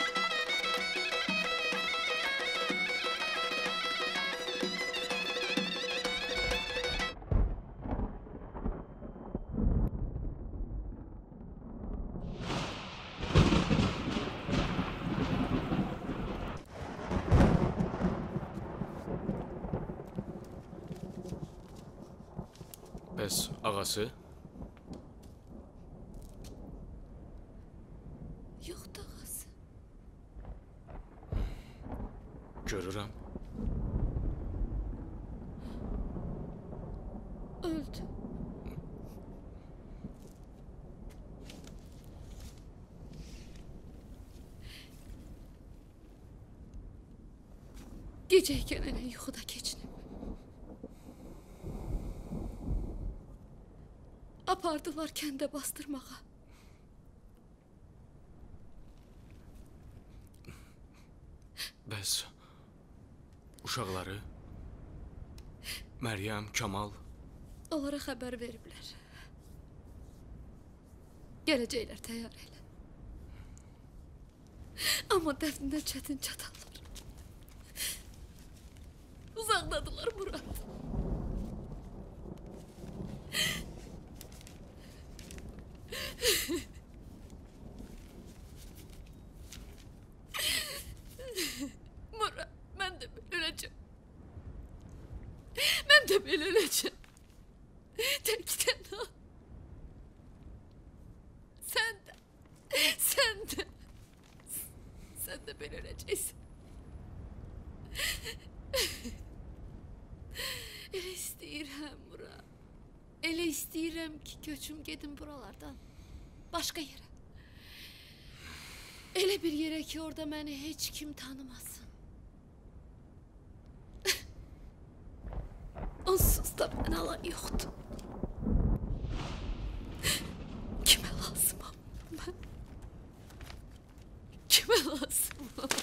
Bəs ağası? Yoxdur ağası. Görürəm. Öldü. Gecəykən elə yuxuda keçinib. Apardılar kəndə bastırmağa. Bəs uşaqları? Məryəm, Kamal? Onlara xəbər veriblər. Gələcəklər təyyarə ilə. Amma dəfnindən çətin çatarlar. Uzaqdadılar Murad. Murad, mən də belə öləcəm. Mən də belə öləcəm. Təkdən o. Sən də, sən də, sən də belə öləcəksən. Elə istəyirəm Murad. Elə istəyirəm ki, köçüm gedim buralardan. Başqa yerə. Elə bir yerə ki, orada məni heç kim tanımasın. Onsuz da mən alan yoxdur. Kimə lazımam mən? Kimə lazımam?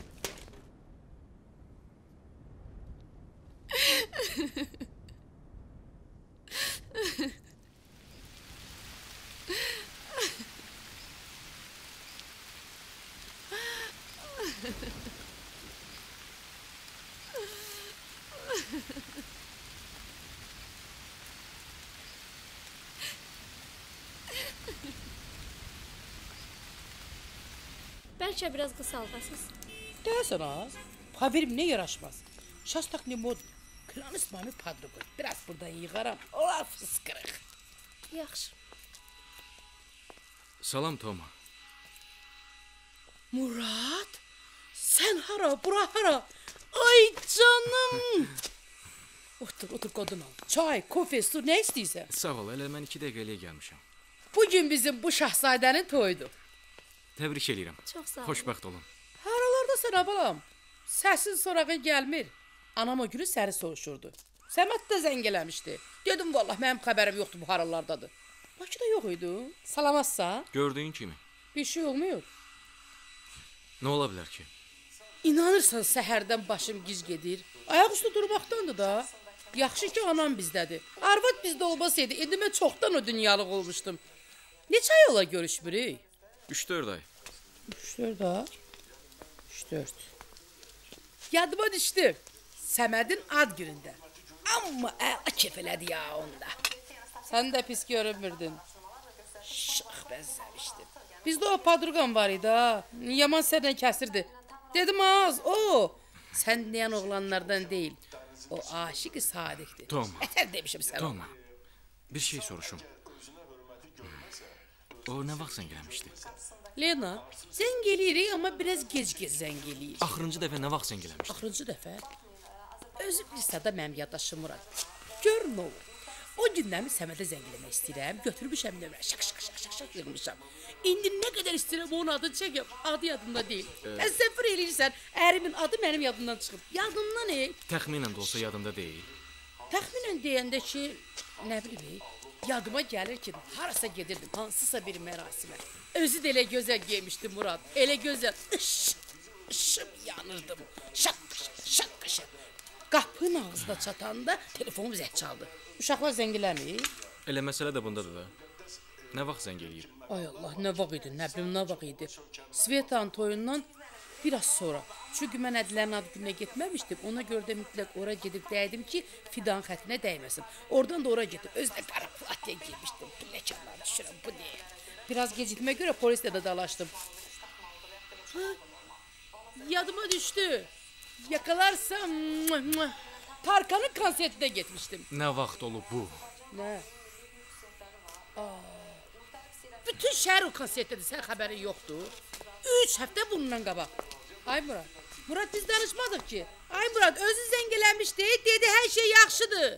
Bəlkə biraz qısaldasınız. Deyəsən az. Haberim ne yaraşmaz. Şastak ne mod. Klanız mami padrugu. Biraz buradan yığaram. Ola fıskırıq. Yaxşı. Salam Toma. Murad. Sen hara, bura hara. Ay canım. Otur, otur kodun al. Çay, kofe, su ne istəyirsən? Sağ ol, elə mən iki dəqiqəliyə gəlmişəm. Bugün bizim bu şahzadənin toyudur. Təbrik edirəm. Çox sağ olun. Xoşbəxt olun. Haralarda sən abalam? Səsin sorağın gəlmir. Anam o günü səni soruşurdu. Səmət də zəng eləmişdi. Dedim vallahi mənim xəbərim yoxdur bu haralardadır. Bakıda yox idi. Salamazsa? Gördüyün kimi. Bir şey olmuyor. Nə ola bilər ki? İnanırsan səhərdən başım gic gedir. Ayaq üstə durmaqdandır da. Yaxşı ki anam bizdədir. Arvad bizdə olmasaydı, indi mən çoxdan o dünyalıq olmuşdum. Neçə ay ola görüşmürük? üç dörd ay. üç dörd ay? üç dörd. Yadıma düşdü. Səmədin ad günündə. Amma əla kef elədi ya onda. Sən də pis görünmürdün. Şıx bəzəmişdin. Bizdə o padruqam var idi ha. Yaman sənlə kəsirdi. Dedim az, o. Sən deyən oğlanlardan deyil. O aşık-ı sadiqdir. Toma. Ətər demişim sənə. Toma. Bir şey soruşum. O nə vaxt zəng eləmişdi? Lena, zəng eləyirik, amma biraz gec-gec zəng eləyirik. Axırıncı dəfə nə vaxt zəng eləmişdi? Axırıncı dəfə? Özü bilirsə də mənim yaddaşım Murad. Gör nə olur. O günlərimi Səmədə zəng eləmək istəyirəm. Götürmüşəm nömrə, şak şak şak şak şak yığmışam. İndi nə qədər istəyirəm onun adını çəkəm. Adı yadımda deyil. Evet. Təsəvvür eləyirsən, ərimin adı mənim yadımdan çıxıb. Yadımdan ne? Təxminən də olsa yadında deyil. Təxminən deyəndə ki, nə bilim, Yadıma gəlir ki, harasa gedirdim, hansısa bir mərasimə. Özü də elə gözəl giymişdi Murad. Elə gözəl, ış, ışım yanırdım. Şaqqışa, şaqqışa. Qapının ağzına çatanda telefonum zəng çaldı. Uşaqlar zəngiləmir. Elə məsələ də bundadır da. Nə vaxt zəng eləyir? Ay Allah, nə vaxt idi, nə bilim, nə vaxt idi. Svetanın toyundan biraz sonra. Çünki mən Ədilərin ad gününə getməmişdim. Ona görə də mütləq ora gedib dəydim ki, fidan xəttinə dəyməsin. Oradan da ora getib. Özdə qara platiya giymişdim. Pilləkənləri düşürəm, bu deyil. Biraz gecikmə görə polislə də dalaşdım. Ha, yadıma düşdü. Yakalarsam Tarkan'ın konsertinə getmişdim. Nə vaxt olub bu? Nə? Aa, bütün şəhər o konsertdədir, sən xəbərin yoxdur. Üç həftə bundan qabaq. Ay Murad, Murad biz danışmadıq ki. Ay Murad özü zəng eləmişdi, dedi hər şey yaxşıdır.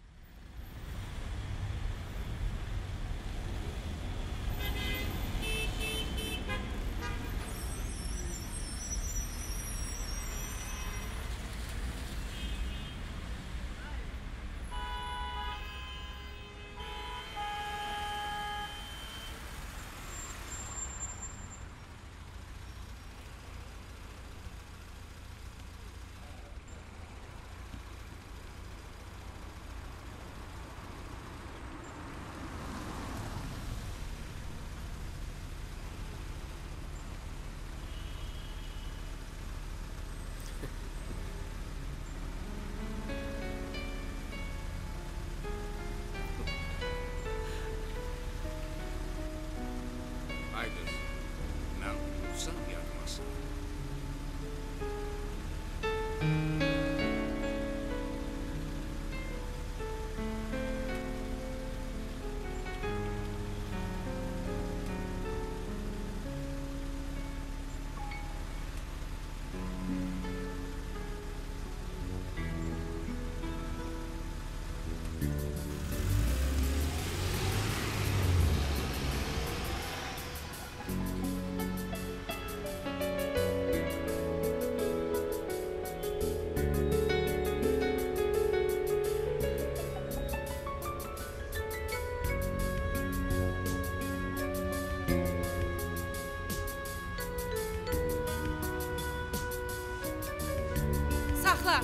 Saxla.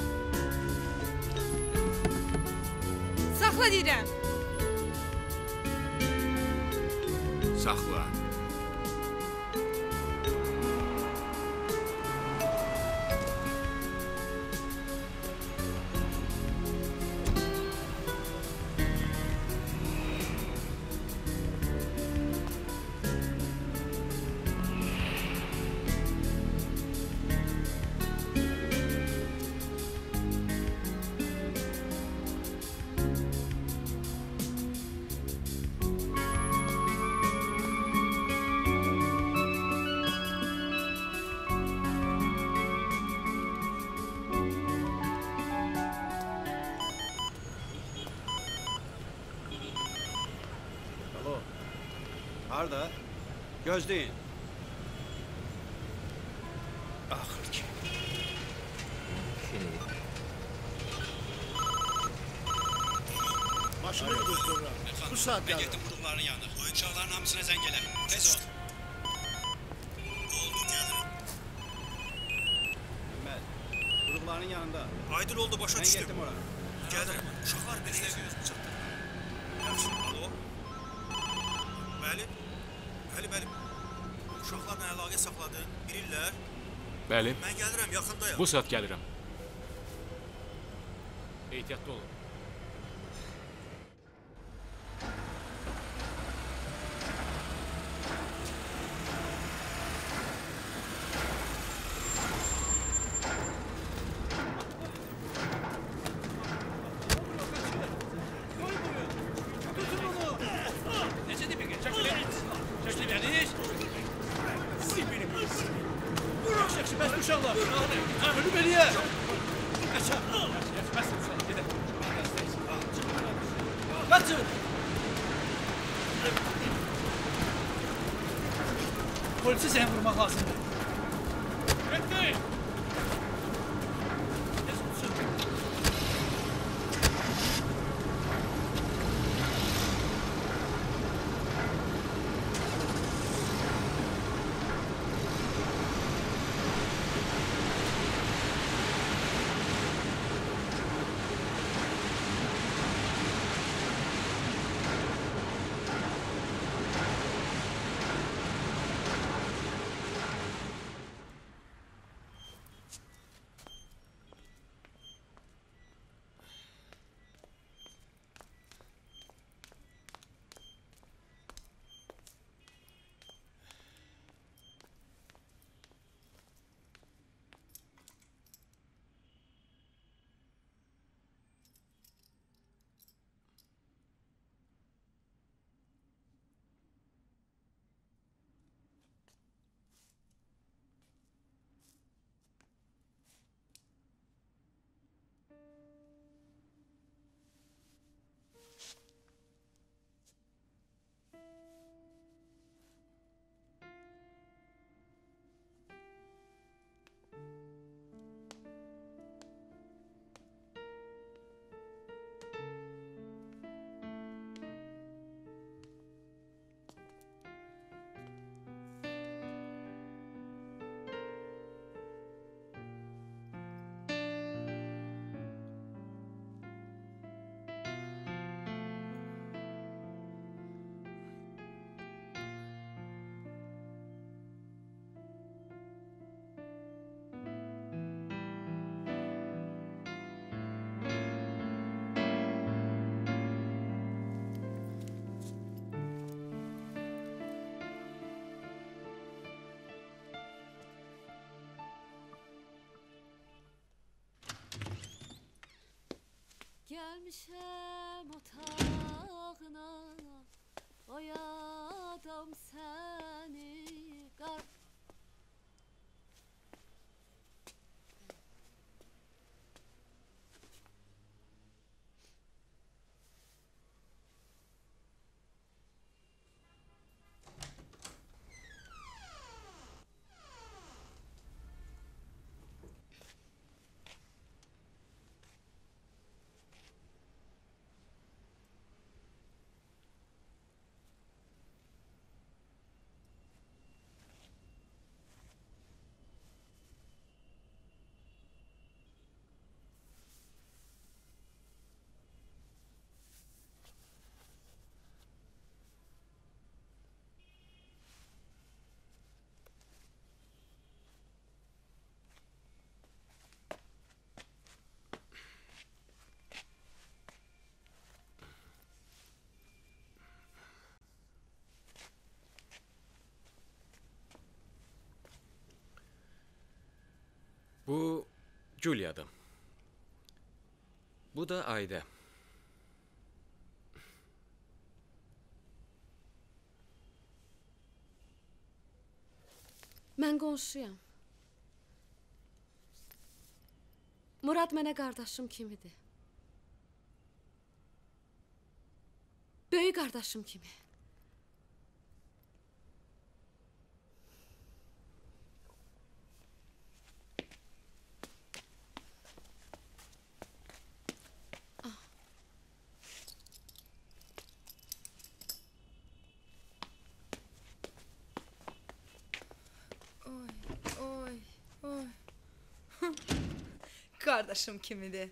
Saxla deyirəm. Saxla. Harda? Gözləyin. Axır ki. Maşını durdururam. Bu saat Mən gəldim. getdim qurumların yanına. Oyuncaqların hamısına zəng elə. Tez ol. Oldu, gəlirim. Məhəmməd, qurumların yanında. Aydın oldu, başa düşdüm. Mən getdim ora. Gəlirim. Uşaqlar bizə gözünü çatdı. Yaxşı, alo. Bəli. Bəli, bəli. Uşaqlarla əlaqə saxladın, bilirlər. Bəli. Mən gəlirəm, yaxındayam. Bu saat gəlirəm. Ehtiyatlı olun. Polisi zəng vurmaq lazımdır. Getdi! Gelmişem otağına, oy adam seni kar... Bu Julia'dır. Bu da Ayda. Mən qonşuyam. Murad mənə qardaşım kimidir. Böyük qardaşım kimi. Oy, oy. Qardaşım kimidir.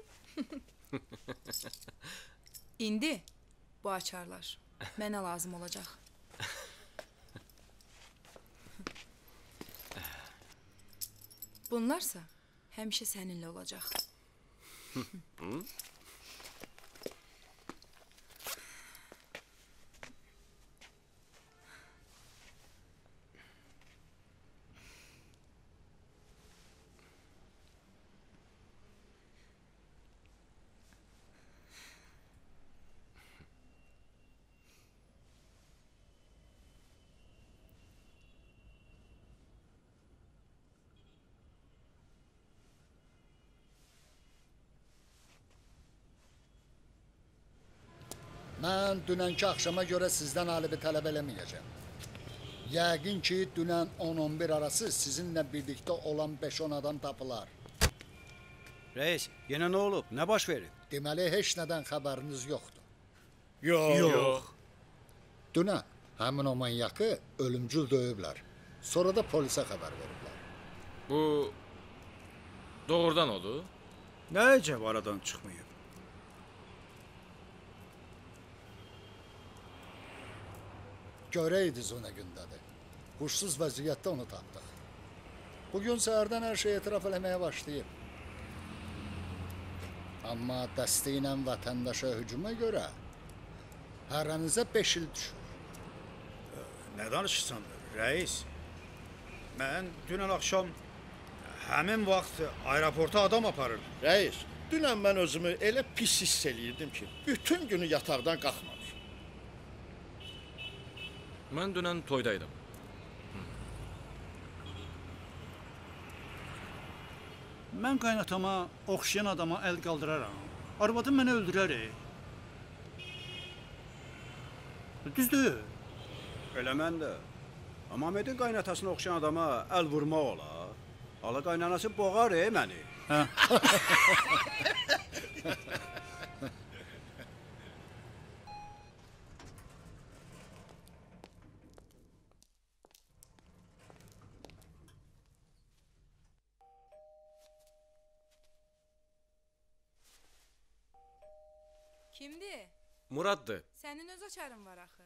İndi bu açarlar mənə lazım olacaq. Bunlarsa həmişə səninlə olacaq. Mən dünənki axşama görə sizdən alibi tələb eləməyəcəm. Yəqin ki, dünən on on bir arası sizinlə birlikdə olan beş on adam tapılar. Reis, yenə nə olub? Nə baş verib? Deməli, heç nədən xəbəriniz yoxdur. Yox. Yox. Dünən həmin o manyakı ölümcül döyüblər. Sonra da polisə xəbər veriblər. Bu doğrudan oldu? Nə əcəb aradan çıxmayıb? Görəydiniz o nə gündədir. Huşsuz vəziyyətdə onu tapdıq. Bugün səhərdən hər şey etiraf eləməyə başlayıb. Amma dəstə ilə vətəndaşa hücuma görə hərənizə beş il düşür. Nə danışırsan, rəis? Mən dünən axşam həmin vaxt aeroporta adam aparırdım. Rəis, dünən mən özümü elə pis hiss eləyirdim ki, bütün günü yataqdan qalxmadım. Mən dünən toydaydım. Mən qaynatama oxşayan adama əl qaldıraram. Arvadım məni öldürər. Düzdür. Elə mən də. Amma Mehmetin qaynatasına oxşayan adama əl vurmaq olar. Ala qaynanası boğar e məni. Hə? Kimdir? Muraddır. Sənin öz açarın var axı.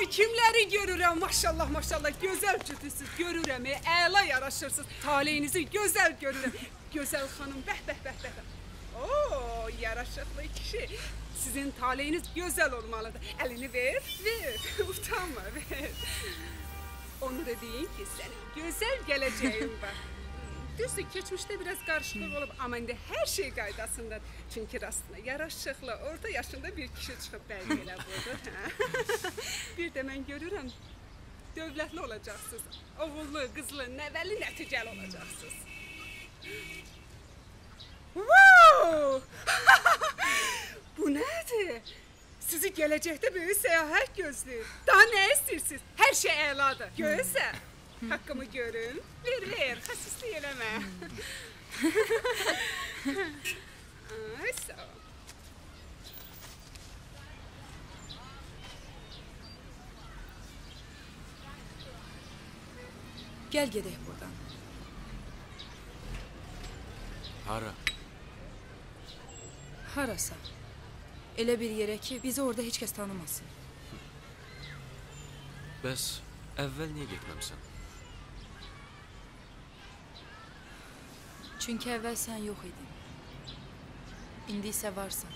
Ay kimləri görürəm, maşallah, maşallah, gözəl cütüsüz görürəm, e, əla yaraşırsınız, taleyinizi gözəl görürəm. Gözəl xanım, bəh, bəh, bəh, bəh. Oo, yaraşıqlı kişi, sizin taleyiniz gözəl olmalıdır. Əlini ver, ver, utanma, ver. Onu da deyin ki, sənin gözəl gələcəyin var. Düzdür, keçmişdə biraz qarışıqlıq olub, amma indi hər şey qaydasındadır. Çünki rastına yaraşıqlı, orta yaşında bir kişi çıxıb bəlkə elə budur, hə? Bir də mən görürəm, dövlətli olacaqsınız. Oğullu, qızlı, nəvəli, nəticəli olacaqsınız. Wow! Bu nədir? Sizi gələcəkdə böyük səyahət gözləyir. Daha nə istəyirsiniz? Hər şey əladır. Gözəl. Haqqımı görün. Ver, ver. Xəsislik eləmə. Ay, sağ ol. Gəl gedək buradan. Hara? Harasa. Elə bir yerə ki, bizi orada heç kəs tanımasın. Bəs əvvəl niyə getməmsən? Çünki əvvəl sən yox idin. İndi isə varsan.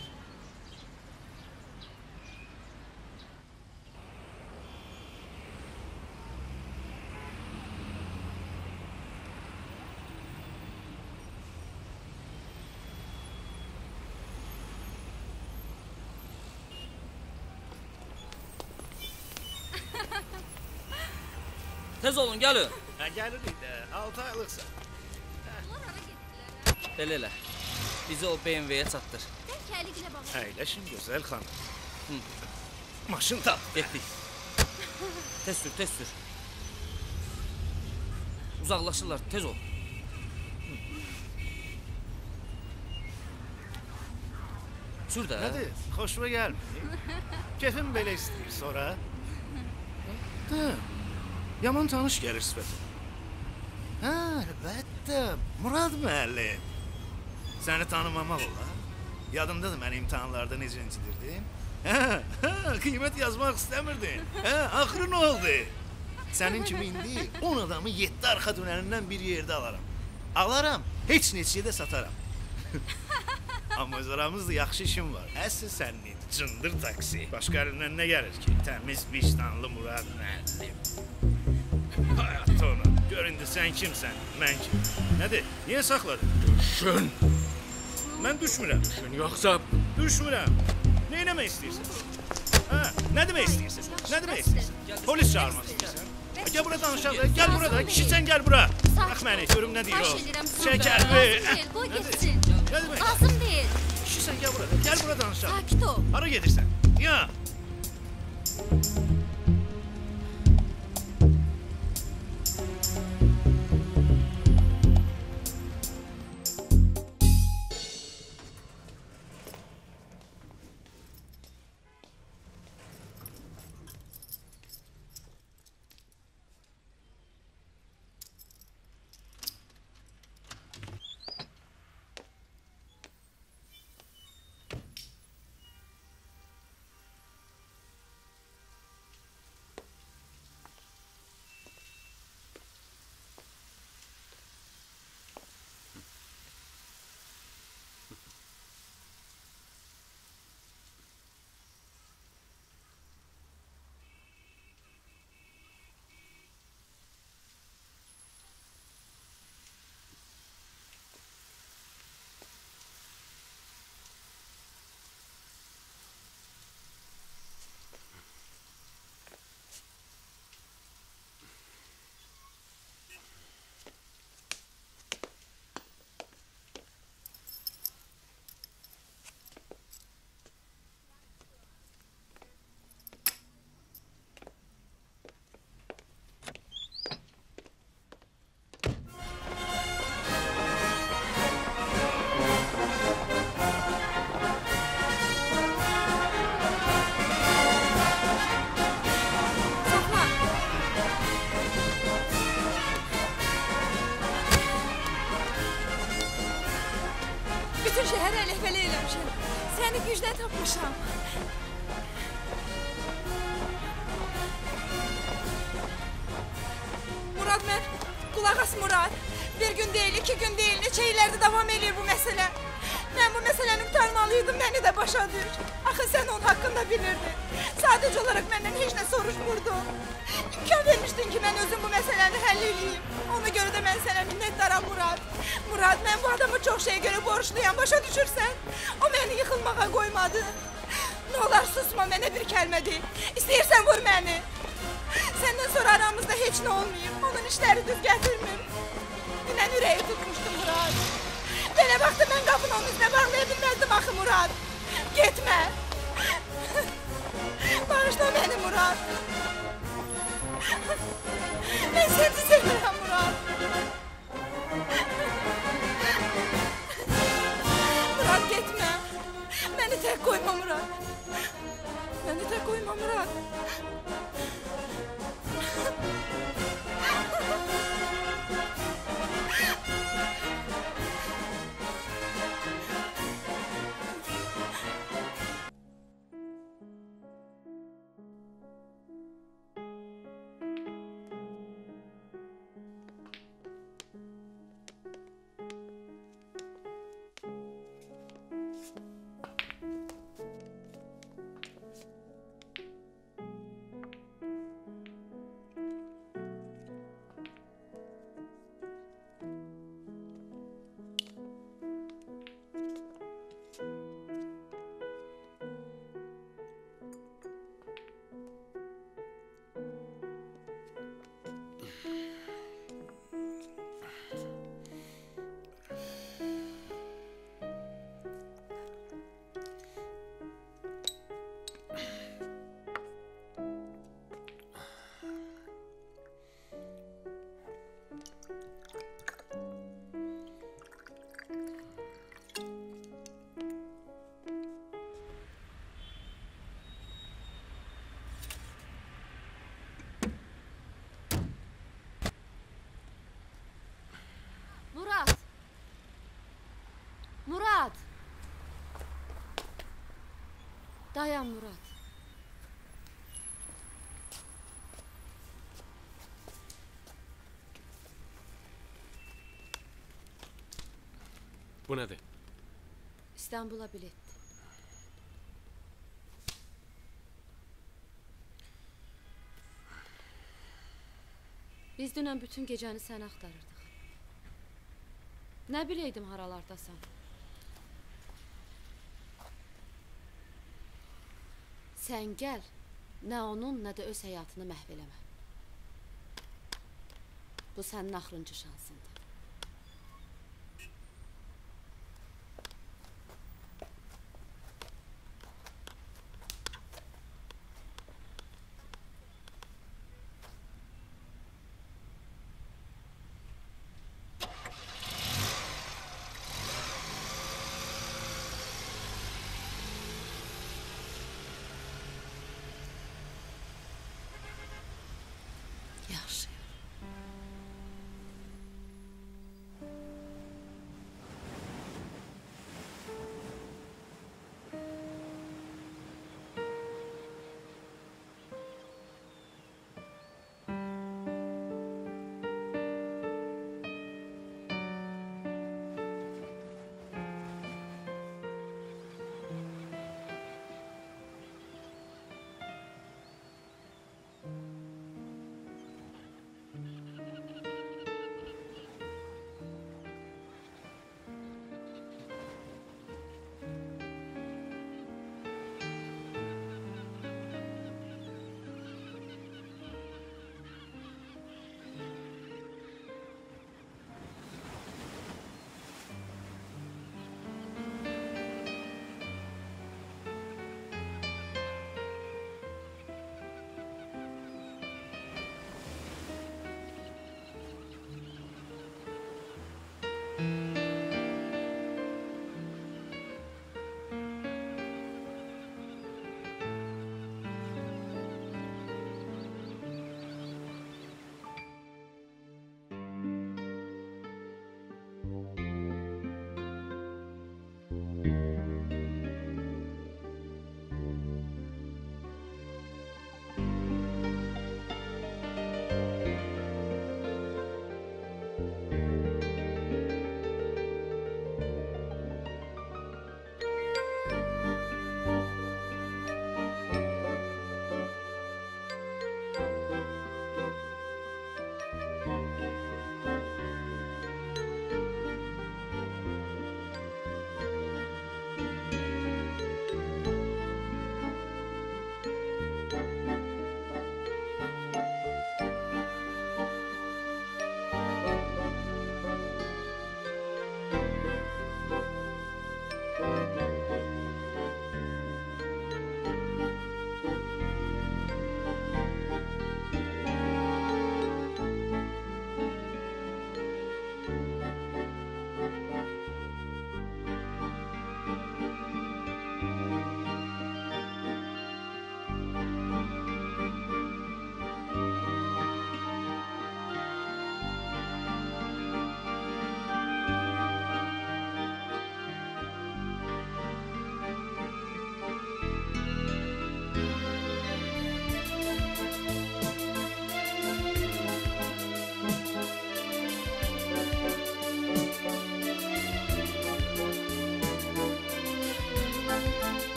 Tez olun, gəlin. Hə, gəlirik də, altı aylıqsa. Belə elə. Bizi o B M W-yə çatdır. Əyləşin, gözəl xanım. Maşın tap. Getdik. Tez sür, tez sür. Uzaqlaşırlar, tez ol. Sür də. Nədir? Xoşuma gəlmir. Kefim belə istəyir sonra. Də, yaman tanış gəlir sifətin. Hə, əlbəttə, Murad müəllim. Səni tanımamaq olar. Yadındadır mən imtahanlarda necə incidirdim? Hə, hə, qiymət yazmaq istəmirdin. Hə, axırı nə oldu? Sənin kimi indi on adamı yeddi arxa dönəlindən bir yerdə alaram. Alaram, heç neçəyə də sataram. Amma öz aramızda yaxşı işim var. Əsl sənin cındır taksi. Başqa əlindən nə gəlir ki? Təmiz, vicdanlı Murad müəllim. Hayat onu. Gör indi sən kimsən, mən kim? Nədir? Niyə saxladın? Düşün. Mən düşmürəm. Düşün, yoxsa... Düşmürəm. Nə eləmək istəyirsən? Hə, nə demək istəyirsən? Nə demək istəyirsən? Polis çağırmaq istəyirsən? Gəl bura danışaq da, gəl bura da. Kişi sən gəl bura. Bax məni, görüm nə deyir o. Şəkər be. Qoy getsin. Nə demək? Lazım deyil. Kişi sən gəl bura da, gəl bura danışaq. Sakit ol. Hara gedirsən? Ya. Bütün şəhəri ələk-vələk eləmişəm. Səni gücdən tapmışam. Mən qulaq as Murad. Bir gün deyil, iki gün deyil, neçə illərdir davam edir bu məsələ. Mən bu məsələni qurtarmalıydım, məni də başa düş. Axı sən onun haqqında bilirdin. Sadəcə olaraq məndən heç nə soruşmurdun. İmkan vermişdin ki, mən özüm bu məsələni həll edeyim. Ona görə də mən sənə minnətdaram Murad. Murad, mən bu adama çox şey görə borçluyam, başa düşürsən? O məni yıxılmağa qoymadı. Nə olar susma, mənə bir kəlmə de. İstəyirsən vur məni. Səndən sonra aramızda heç nə olmayıb. Onun işləri düz gətirmir. Dünən ürəyi tutmuşdu Murad. Belə vaxtı mən qapını onun üzrə bağlaya bilməzdim axı Murad. Getmə. Bağışla məni Murad. Mən səni sevirəm Murad. Murad getmə. Məni tək qoyma Murad. Məni tək qoyma Murad. Murad! Murad! Dayan Murad. Bu nədir? İstanbul'a biletdi. Biz dünən bütün gecəni səni axtarırdıq. Nə bileydim haralardasan. Sən gəl, nə onun, nə də öz həyatını məhv eləmə. Bu sənin axırıncı şansındır.